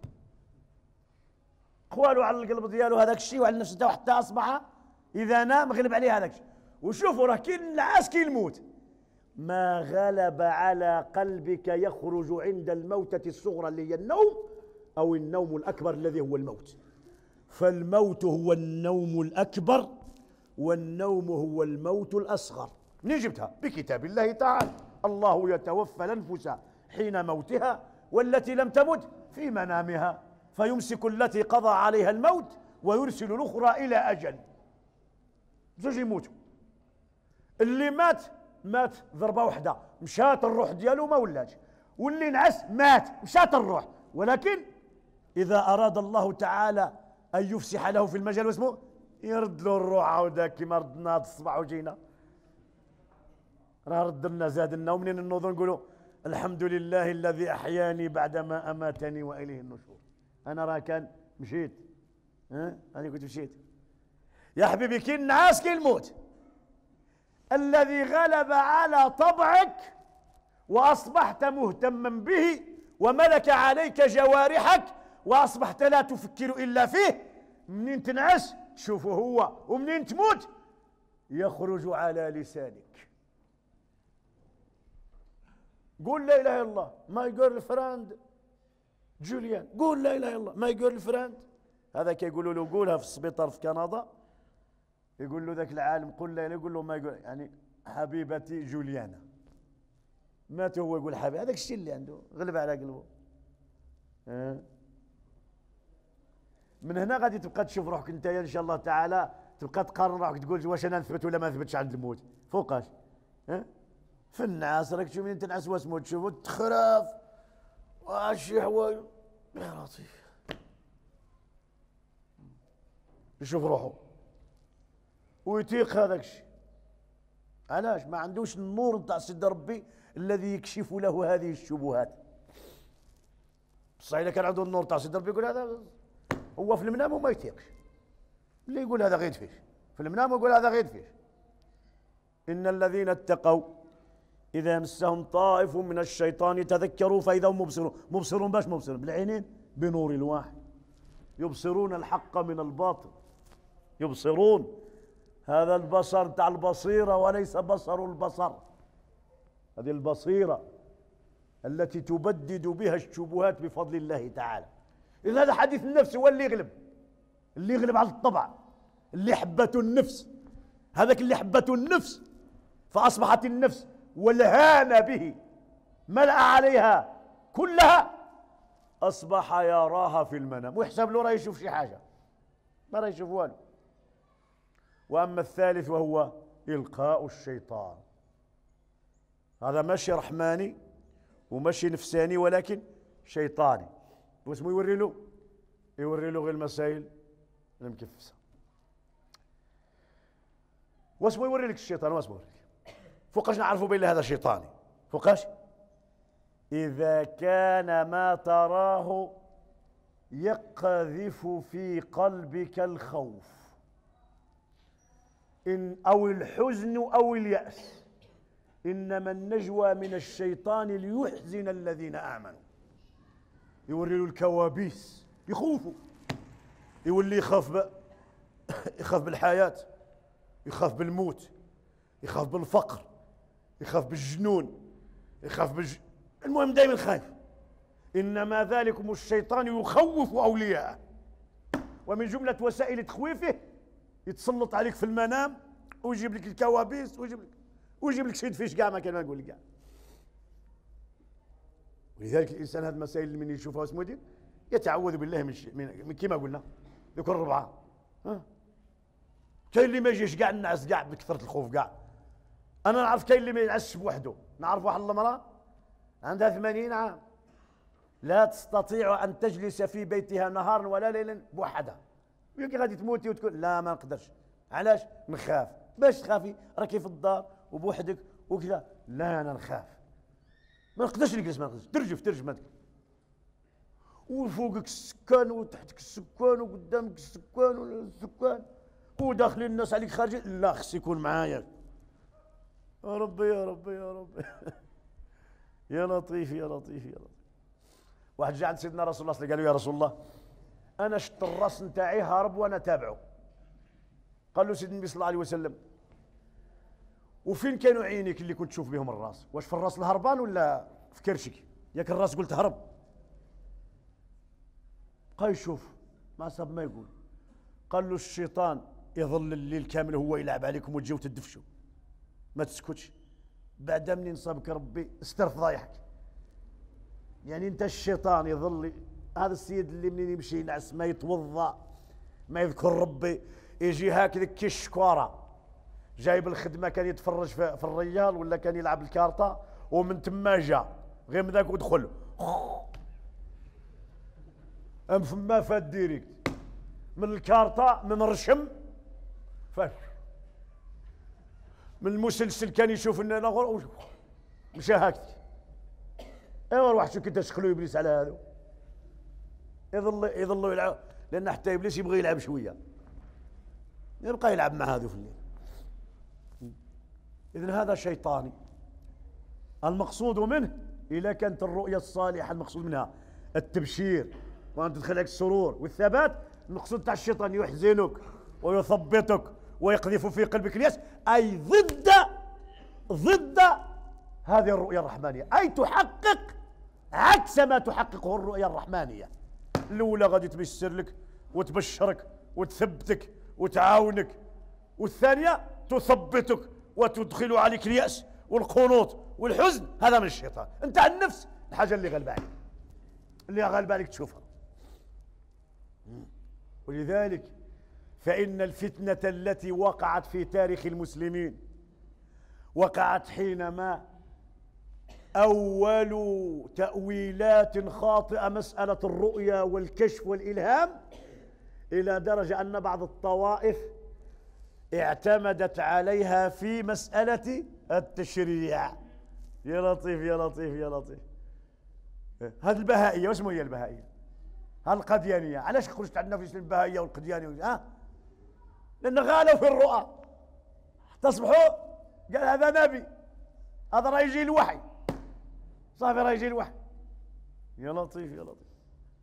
خوالو على القلب ديالو هذاك الشيء وعلى نفسه حتى اصبح اذا نام غلب عليه هذاك الشيء. وشوفوا راه كاين العاس كاين الموت. ما غلب على قلبك يخرج عند الموتة الصغرى اللي هي النوم او النوم الاكبر الذي هو الموت. فالموت هو النوم الاكبر والنوم هو الموت الاصغر. منين جبتها؟ بكتاب الله تعالى. الله يتوفى الانفس حين موتها والتي لم تمت في منامها فيمسك التي قضى عليها الموت ويرسل الاخرى الى اجل. زوج يموتوا. اللي مات ضربه واحده مشات الروح ديالو ما ولاش، واللي نعس مات مشات الروح. ولكن اذا اراد الله تعالى ان يفسح له في المجال واسمه يرد له الروح عاوداك كيما ردنا هذا الصباح وجينا. راه رد لنا زاد لنا. ومنين النوض نقولوا الحمد لله الذي احياني بعدما اماتني واليه النشور. انا راه كان مشيت هاني كنت مشيت يا حبيبي كي النعاس كي الموت. الذي غلب على طبعك وأصبحت مهتما به وملك عليك جوارحك وأصبحت لا تفكر إلا فيه، منين تنعس تشوفه هو، ومنين تموت يخرج على لسانك. قول لا إله إلا الله ماي جيرل فريند جوليان، قول لا إله إلا الله ماي جيرل فريند. هذا كيقولوا له قولها في السبيطار في كندا، يقول له ذاك العالم قول لا إله، يقول له ما يقول يعني حبيبتي جوليانا. مات هو يقول حبيبي، هذاك الشيء اللي عنده غلب على قلبه. من هنا غادي تبقى تشوف روحك انت ان شاء الله تعالى، تبقى تقارن روحك تقول واش انا نثبت ولا ما نثبتش عند الموت. فوقاش في النعاس راك تشوف منين تنعس واسمو تشوفو تخرف واشي حوايج يا لطيف، يشوف روحه ويتيق هذاك الشيء. علاش؟ ما عندوش النور نتاع سيدنا ربي الذي يكشف له هذه الشبهات. بصح اذا كان عنده النور تاع سيدنا ربي يقول هذا هو في المنام وما يتيقش، اللي يقول هذا غير فيش في المنام ويقول هذا غير فيش. ان الذين اتقوا اذا مسهم طائف من الشيطان تذكروا فاذا هم مبصرون. مبصرون باش مبصرون؟ بالعينين، بنور الواحد. يبصرون الحق من الباطل، يبصرون. هذا البصر تاع البصيرة وليس بصر البصر، هذه البصيرة التي تبدد بها الشبهات بفضل الله تعالى. إذا هذا حديث النفس هو اللي يغلب، اللي يغلب على الطبع، اللي حبته النفس. هذاك اللي حبته النفس فأصبحت النفس والهان به ملأ عليها كلها، أصبح يراها في المنام ويحسب له راه يشوف شي حاجة، ما راه يشوف والو. وأما الثالث وهو إلقاء الشيطان، هذا ماشي رحماني وماشي نفساني ولكن شيطاني. واسمو يوري له غير المسائل المكفسة. واسمو يوري لك الشيطان، واسمو يوري لك فوقاش نعرفوا بان هذا شيطاني. فوقاش؟ إذا كان ما تراه يقذف في قلبك الخوف أو الحزن أو اليأس. إنما النجوى من الشيطان ليحزن الذين آمنوا. يوري له الكوابيس يخوفوا، يولي يخاف بالحياة، يخاف بالموت، يخاف بالفقر، يخاف بالجنون، المهم دائما خايف. إنما ذلكم الشيطان يخوف أولياءه. ومن جملة وسائل تخويفه يتسلط عليك في المنام ويجيب لك الكوابيس ويجيب لك شيء فيش كاع ما كان نقول لك كاع. ولذلك الانسان هذه المسائل من يشوفها اسمه يدير يتعوذ بالله من كما قلنا ذكر الربعه. كاين اللي ما يجيش كاع النعس كاع بكثره الخوف كاع. انا نعرف كاين اللي ما ينعسش بوحده. نعرف واحد المراه عندها 80 عام لا تستطيع ان تجلس في بيتها نهارا ولا ليلا بوحدها. يمكن غادي تموتي وتقول لا ما نقدرش. علاش؟ نخاف. باش تخافي؟ راكي في الدار وبوحدك وكذا. لا انا نخاف، ما نقدرش نجلس، ما نقدرش. ترجف ما تقدر. وفوقك السكان وتحتك السكان وقدامك السكان وداخلين الناس عليك خارجين. لا خص يكون معايا. يا ربي يا ربي يا ربي يا لطيف يا لطيف يا لطيف. واحد جاء عند سيدنا رسول الله قال له يا رسول الله انا شت الراس نتاعي هرب وانا تابعه. قال له سيدنا النبي صلى الله عليه وسلم وفين كانوا عينيك اللي كنت تشوف بهم الراس؟ واش في الراس الهربان ولا في كرشك؟ ياك الراس قلت هرب. قال شوف ما صاب ما يقول. قال له الشيطان يظل الليل كامل هو يلعب عليكم وتجيو تدفشوا ما تسكتش. بعد منين صابك ربي استر فضايحك. يعني انت الشيطان يظل هذا السيد اللي منين يمشي ينعس ما يتوضا ما يذكر ربي يجي هكذا كي الشكواره جايب الخدمه كان يتفرج في الريال ولا كان يلعب الكارطه ومن تما جا غير من ذاك ودخل ام فما فات ديريكت من الكارطه من الرشم فاش من المسلسل كان يشوف ان انا مشى هكذا. ايوا واحد شو كنت تشخلوا ابليس على هذا يظل يلعب لان حتى ابليس يبغي يلعب شويه. يبقى يلعب مع هذا في الليل. إذن هذا شيطاني. المقصود منه إذا كانت الرؤيا الصالحة المقصود منها التبشير وأن تدخلك السرور والثبات، المقصود تاع الشيطان يحزنك ويثبطك ويقذف في قلبك اليأس، أي ضد هذه الرؤيا الرحمانية، أي تحقق عكس ما تحققه الرؤيا الرحمانية. الأولى غادي تبشر لك وتبشرك وتثبتك وتعاونك، والثانية تثبتك وتدخل عليك اليأس والقنوط والحزن. هذا من الشيطان. أنت عن نفس الحاجة اللي غالبة عليك، اللي غالبة عليك تشوفها. ولذلك فإن الفتنة التي وقعت في تاريخ المسلمين وقعت حينما أول تأويلات خاطئة مسألة الرؤيا والكشف والإلهام، إلى درجة أن بعض الطوائف اعتمدت عليها في مسألة التشريع. يا لطيف يا لطيف يا لطيف. هذه البهائية، واسمه هي البهائية؟ هذه القديانية. علاش خرجت عندنا في البهائية والقديانية؟ لأن غالوا في الرؤى، تصبحوا قال هذا نبي، هذا راه يجي الوحي، صافي راه يجي الوحي. يا لطيف يا لطيف.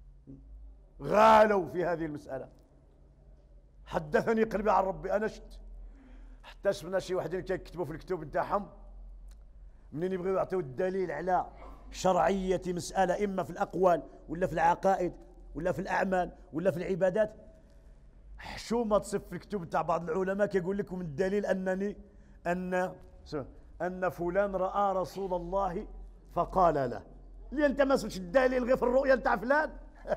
غالوا في هذه المسألة. حدثني قلبي عن ربي، أنا شت حتى شفنا شي وحدين كيكتبوا في الكتب نتاعهم منين يبغيو يعطيو الدليل على شرعية مسألة، إما في الأقوال ولا في العقائد ولا في الأعمال ولا في العبادات، حشومة تصف في الكتب نتاع بعض العلماء كيقول لكم الدليل أن فلان رأى رسول الله فقال له. اللي أنت ما سمعتش الدليل غير في الرؤيا نتاع فلان.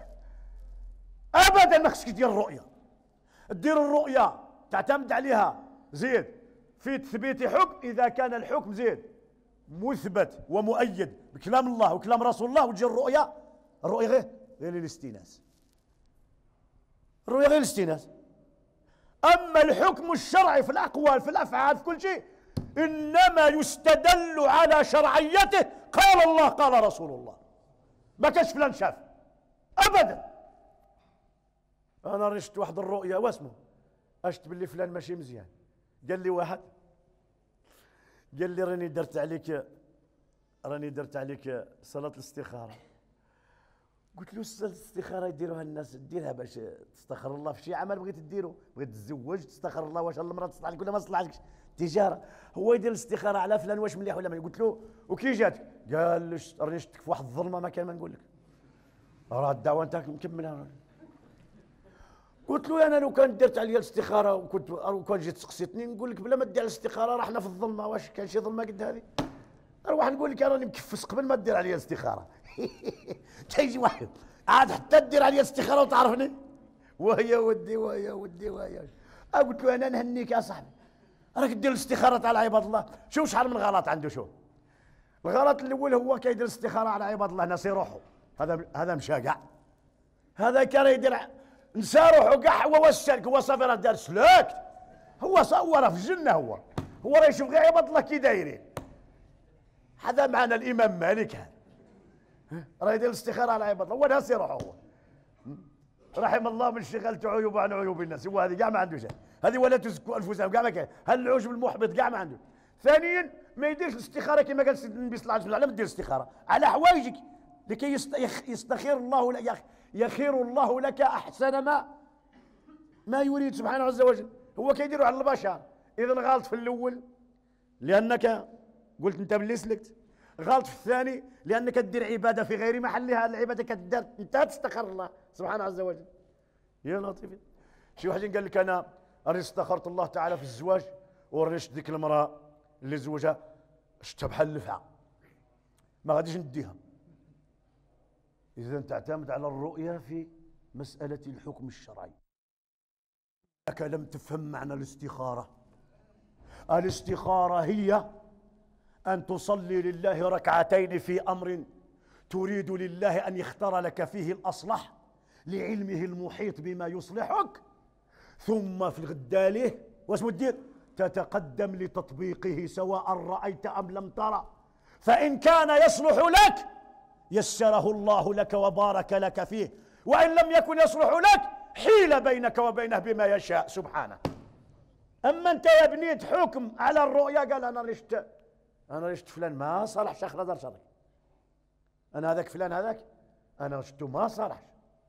أبدا ما خصك دير الرؤيا. دير الرؤيا تعتمد عليها زيد في تثبيت حكم إذا كان الحكم زيد مثبت ومؤيد بكلام الله وكلام رسول الله، وتجي الرؤيا غير الاستئناس. الرؤيا غير الاستئناس. أما الحكم الشرعي في الأقوال في الأفعال في كل شيء إنما يستدل على شرعيته قال الله قال رسول الله، ما كانش فلان شاف أبدا. أنا رشت واحد الرؤيا واسمه أشت باللي فلان ماشي مزيان. قال لي واحد، قال لي راني درت عليك صلاة الاستخارة. قلت له صلاة الاستخارة يديروها الناس، ديرها باش تستخر الله في شي عمل بغيت ديرو، بغيت تتزوج تستخر الله واش المرأة تصلح لك ولا ما تصلحلكش، تجارة. هو يدير الاستخارة على فلان واش مليح ولا ما. قلت له وكي جاتك؟ قال لي راني شفتك في واحد الظلمة ما كان ما نقول لك، راه الدعوة نتاعك مكملها. قلت له انا لو كان درت عليا الاستخاره وكان جيت سقسيتني نقول لك بلا ما دير الاستخاره راه حنا في الظلمه، واش كان شي ظلمه قد هذه؟ نروح نقول لك راني مكفس قبل ما دير عليا الاستخاره. تيجي واحد عاد حتى دير عليا الاستخاره وتعرفني، ويا ودي ويا ودي ويا. قلت له انا نهنيك يا صاحبي، راك دير الاستخاره على عباد الله. شوف شحال من غلط عنده. شوف الغلط الاول هو كيدير الاستخاره على عباد الله ناسي روحه، هذا مشى كاع. هذا كان يدير نسى روحه كاع، هو والسلك، هو صافي راه دار سلوك، هو راه في الجنه، هو راه يشوف غير عباد الله كي دايرين. هذا معنى الامام مالك، هذا راه يدير الاستخاره على عباد الله، هو ناسي روحه. هو رحم الله من شغلت عيوب عن عيوب الناس، هو هذه كاع ما عنده شيء، هذه ولا تزكوا انفسهم كاع ما كاين، هل العجب المحبط كاع ما عنده. ثانيا ما يديرش الاستخاره كما قال سيدنا النبي صلى الله عليه وسلم، على دير الاستخاره على حوايجك لكي يستخير الله يخير الله لك احسن ما يريد سبحانه عز وجل. هو كيديروا على البشر. اذا غلط في الاول لانك قلت انت باللي سلكت، غلط في الثاني لانك تدير عباده في غير محلها، العباده كدار انت تستخر الله سبحانه عز وجل. يا لطيف. شي واحد قال لك انا راني استخرت الله تعالى في الزواج وريشت ديك المراه اللي زوجها شتها بحال اللفعه ما غاديش نديها. إذا تعتمد على الرؤية في مسألة الحكم الشرعي. لك لم تفهم معنى الاستخارة. الاستخارة هي أن تصلي لله ركعتين في أمر تريد لله أن يختار لك فيه الأصلح لعلمه المحيط بما يصلحك، ثم في الغدالة واش دير؟ تتقدم لتطبيقه سواء رأيت أم لم ترى، فإن كان يصلح لك يسره الله لك وبارك لك فيه، وإن لم يكن يصلح لك حيل بينك وبينه بما يشاء سبحانه. اما انت يا بني تحكم على الرؤيا، قال انا رشت فلان ما صالحش اخ نظر شرعي، انا هذاك فلان هذاك انا رشته ما صالحش.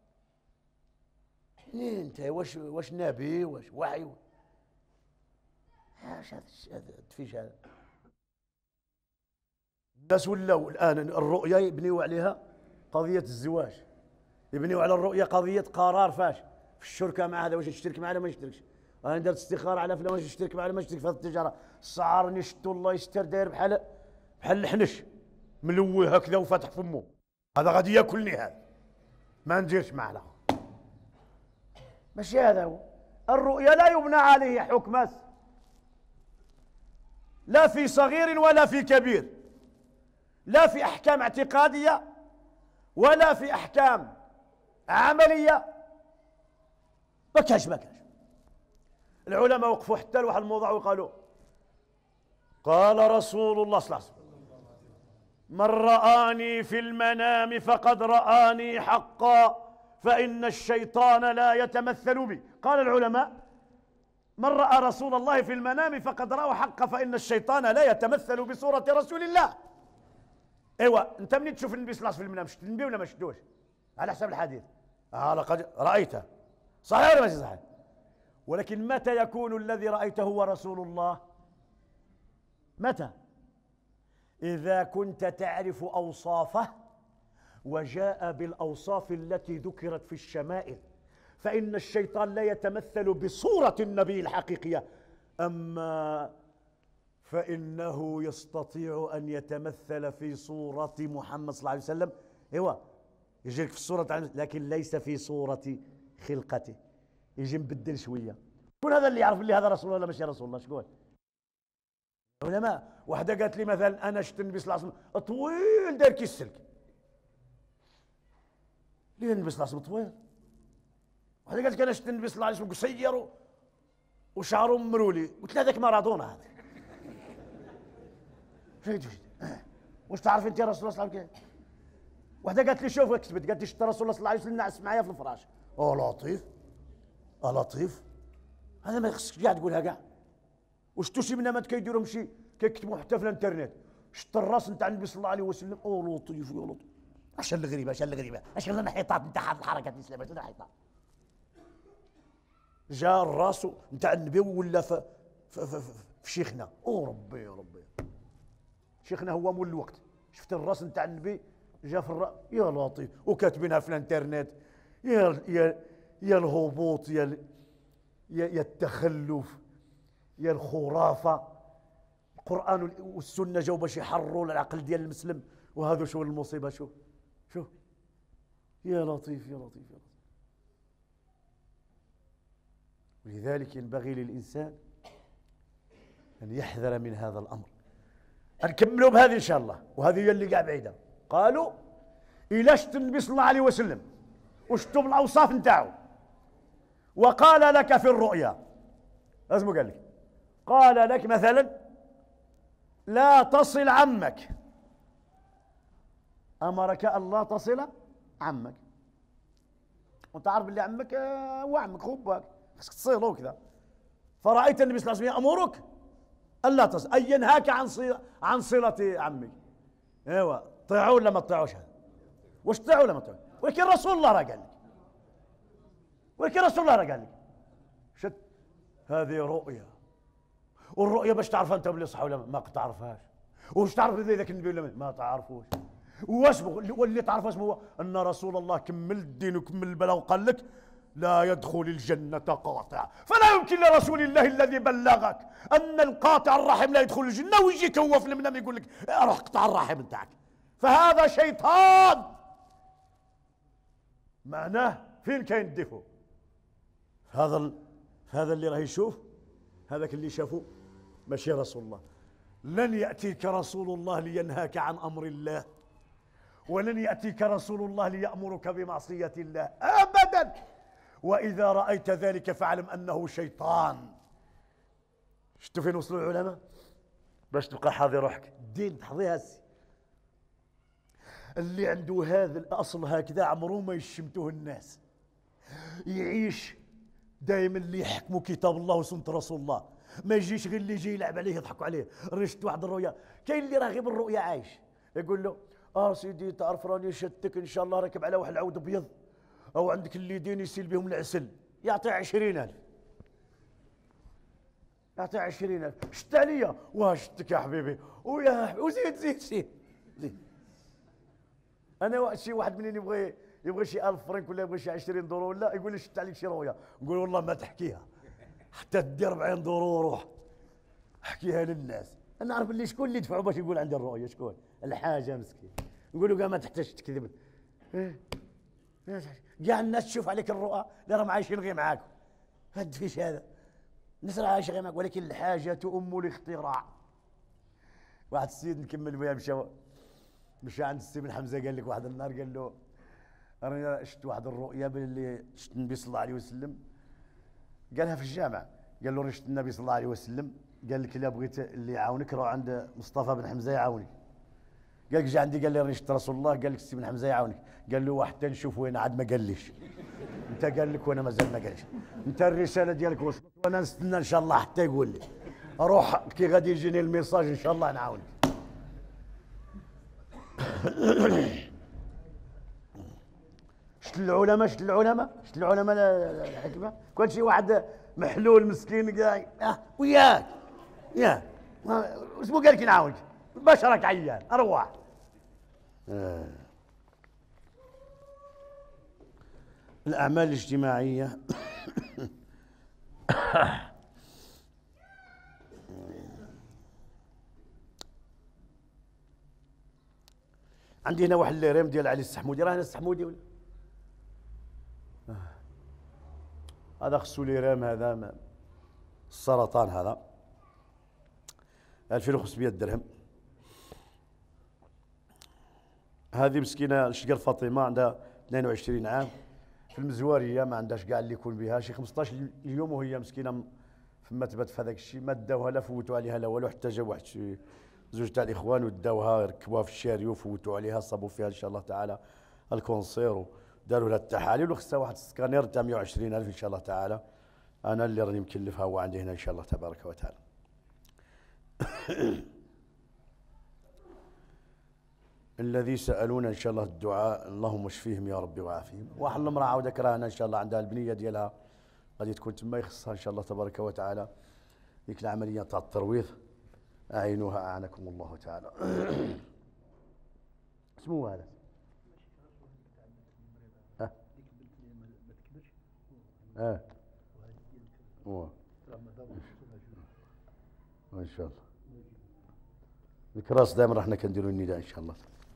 انت واش نبي واش وعي؟ اش هذا التفيش هذا؟ الناس ولاو الان الرؤيا يبنيوا عليها قضيه الزواج، يبنيوا على الرؤيا قضيه قرار فاش في الشركه مع هذا، واش يشترك معنا ما يشتركش. انا درت استخاره على فلان، واش يشترك معنا ما يشترك في هذه التجاره. صعرني شتو الله يستر داير بحال الحنش ملوي هكذا وفاتح فمه، هذا غادي ياكلني، هذا ما نديرش معنا. ماشي هذا هو الرؤيا، لا يبنى عليه حكم، لا في صغير ولا في كبير، لا في احكام اعتقاديه ولا في احكام عمليه. ما كاش العلماء وقفوا حتى لواحد الموضوع وقالوا قال رسول الله صلى الله عليه وسلم من رآني في المنام فقد رآني حقا فإن الشيطان لا يتمثل بي. قال العلماء من رأى رسول الله في المنام فقد رأى حقا فإن الشيطان لا يتمثل بصورة رسول الله. ايوه انت منين تشوف النبي صلى الله عليه وسلم في المنام شفت النبي ولا ما شفتوش؟ على حسب الحديث لقد رأيته، صحيح ولا ماشي صحيح؟ ولكن متى يكون الذي رأيته هو رسول الله؟ متى؟ إذا كنت تعرف أوصافه وجاء بالأوصاف التي ذكرت في الشمائل، فإن الشيطان لا يتمثل بصورة النبي الحقيقية، أما فإنه يستطيع أن يتمثل في صورة محمد صلى الله عليه وسلم. ايوه يجيك في الصورة لكن ليس في صورة خلقته، يجي مبدل شوية. شكون هذا اللي يعرف اللي هذا رسول الله ولا ماشي رسول الله؟ شكون؟ علماء. واحدة قالت لي مثلا أنا شفت النبي صلى الله عليه وسلم طويل داير كي السلك. ليه النبي صلى الله عليه وسلم طويل؟ واحدة قالت لك أنا شفت النبي صلى الله عليه وسلم قصير وشعره مرولي. قلت لها هذاك مارادونا هذا. واش تعرف انت يا رسول الله صلى الله عليه وسلم؟ واحدة قالت لي شوف كتبت، قالت لي شفت رسول الله صلى الله عليه وسلم نعس معايا في الفراش. لطيف لطيف، هذا ما خصكش كاع تقولها كاع. وشتو شي منامات كيديروهم شي كيكتبوا حتى في الانترنت شفت الراس نتاع النبي صلى الله عليه وسلم. لطيف يا لطيف. اش الغريبه اش الانحطاط نتاع هذه الحركات الاسلاميه الانحطاط. جا الراس نتاع النبي ولا في شيخنا. ربي شيخنا هو مول الوقت. شفت الراس نتاع النبي جا في يا لطيف، وكاتبينها في الانترنت. يا الهبوط، يا التخلف، يا الخرافه. القران والسنه جاوا باش يحرروا العقل ديال المسلم، وهذا شو المصيبه. شوف يا لطيف. ولذلك ينبغي للإنسان أن يحذر من هذا الأمر. نكملوا بهذه إن شاء الله، وهذه هي اللي قاع بعيدة. قالوا إلا شفت النبي صلى الله عليه وسلم وشفتوا بالأوصاف نتاعو وقال لك في الرؤيا، لازم قال لك، قال لك مثلا لا تصل عمك، أمرك أن لا تصل عمك، وأنت عارف اللي عمك هو عمك خوبك، خصك تصيله كذا. فرأيت النبي صلى الله عليه وسلم يأمرك ألا تصل، أي ينهاك عن صلة عمك. ايوا طيعوا ولا ما تطيعوش؟ هذا واش تطيعوا ولا ما تطيعوش؟ ولكن رسول الله راه قال لك، شت هذه رؤيا، والرؤيا باش تعرفها انت بلي صح ولا ما تعرفهاش. واش تعرف ذاك النبي ولا ما تعرفوش. واسمه واللي تعرف اسمه هو ان رسول الله كمل الدين وكمل البلاء وقال لك لا يدخل الجنة قاطع، فلا يمكن لرسول الله الذي بلغك أن القاطع الرحم لا يدخل الجنة، ويجيك هو في المنام يقول لك روح اقطع الرحم نتاعك، فهذا شيطان. معناه فين كاين الدفو؟ هذا اللي راه يشوف، هذاك اللي شافه ماشي رسول الله. لن يأتيك رسول الله لينهاك عن أمر الله، ولن يأتيك رسول الله ليأمرك بمعصية الله أبدا. وإذا رأيت ذلك فاعلم أنه شيطان. شفتوا فين وصلوا العلماء؟ باش تبقى حاضي روحك، الدين تحظيها اللي عنده هذا الأصل هكذا عمره ما يشمتوه الناس، يعيش دائما اللي يحكموا كتاب الله وسنة رسول الله، ما يجيش غير اللي يجي يلعب عليه يضحكوا عليه. رشت واحد الرؤيا، كاين اللي راه غير بالرؤيا عايش، يقول له سيدي تعرف راني شدتك ان شاء الله راكب على واحد العود ابيض، او عندك اللي يدين يسيل بهم العسل، يعطي 20,000، يعطي 20,000. شت عليا؟ شتك يا حبيبي، وزيد زيد. انا وقت شي واحد منين يبغى شي 1000 فرنك ولا يبغى شي 20 دورو ولا يقول لي شت عليك شي رؤيا، نقول والله ما تحكيها حتى تدي 40 دورو وروح احكيها للناس. انا نعرف اللي شكون اللي يدفعوا باش يقول عندي الرؤيا، شكون الحاجه مسكين. نقول له ما تحتاج تكذب، كاع الناس تشوف عليك الرؤى اللي راهم عايشين غير معاك، هاد فيش هذا، الناس راه عايشه غير معاك، ولكن الحاجه ام الاختراع. واحد السيد نكمل وياه، مشى عند السي بن حمزه، قال لك واحد النهار قال له انا شفت واحد الرؤيا باللي شفت النبي صلى الله عليه وسلم، قالها في الجامع، قال له شفت النبي صلى الله عليه وسلم، قال لك الا بغيت اللي يعاونك روح عند مصطفى بن حمزه يعاونك. قال لك جا عندي قال لي راني شفت رسول الله، قال لك السي بن حمزه يعاونك، قال له حتى نشوف وين عاد ما قاليش. انت قال لك وانا مازال ما قالش، انت الرساله ديالك وصلت وانا نستنى ان شاء الله حتى يقول لي، روح كي غادي يجيني الميساج ان شاء الله نعاونك. شفت العلماء الحكمه، كل شي واحد محلول مسكين قاعد وياك اسمو قال لك نعاونك، بشرك عيان ارواح. الاعمال الاجتماعيه عندي هنا واحد الليريم ديال علي السحمودي، راه هنا السحمودي ولا هذا خصو ليريم، هذا السرطان، هذا 2500 درهم. هذه مسكينه الشقر فاطمه عندها 22 عام في المزواريه، ما عندهاش كاع اللي يكون بها، شي 15 يوم وهي مسكينه فما تبات في هذاك الشيء، ما داوها لا فوتوا عليها لا والو، حتى جا واحد شي زوج تاع الاخوان وداوها ركبوها في الشاريو وفوتوا عليها، صابوا فيها ان شاء الله تعالى الكونسير وداروا لها التحاليل، وخصها واحد السكانير تاع 120,000 ان شاء الله تعالى، انا اللي راني مكلفها هو عندي هنا ان شاء الله تبارك وتعالى. الذي سالونا ان شاء الله الدعاء، اللهم اشفيهم يا ربي وعافيهم. واحد المراه عاوده كراهنا ان شاء الله عندها البنيه ديالها غادي تكون تما، يخصها ان شاء الله تبارك وتعالى ديك العمليه تاع الترويض، اعينوها اعانكم الله تعالى. اسمه هذا ما شاء الله الكراس دائما راحنا كنديروا النداء ان شاء الله.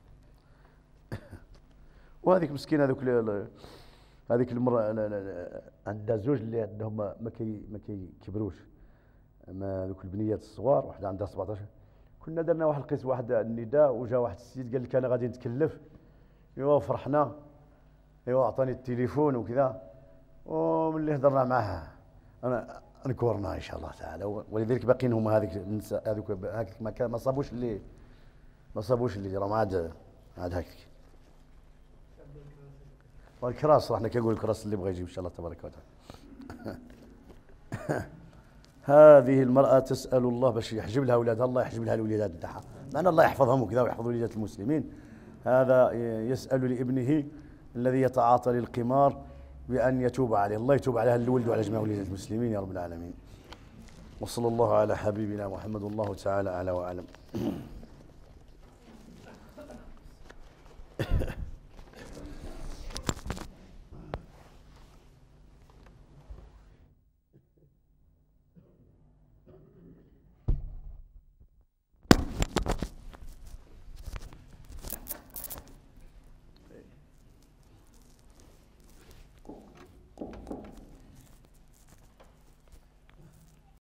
وهذيك مسكينه هذيك المراه عندها زوج اللي عندهم ما كيكبروش، ما ذوك البنيات الصغار، وحده عندها 17. كنا درنا واحد القيس واحد النداء، وجا واحد السيد قال لك انا غادي نتكلف، ايوا فرحنا، ايوا عطاني التليفون وكذا، وملي هضرنا معاه انا نكورنا ان شاء الله تعالى، ولذلك باقيين هما هذيك النساء هذوك هكاك ما صابوش اللي راهم عاد هكاك. والكراس راحنا كنقول الكراس اللي بغى يجيب ان شاء الله تبارك وتعالى. هذه المرأة تسأل الله باش يحجب لها أولادها، الله يحجب لها الوليدات نتاعها، لأن الله يحفظهم وكذا ويحفظ وليدات المسلمين. هذا يسأل لابنه الذي يتعاطى للقمار بأن يتوب عليه، الله يتوب على الولد وعلى جميع وليدات المسلمين يا رب العالمين. وصلى الله على حبيبنا محمد، الله تعالى أعلى وأعلم.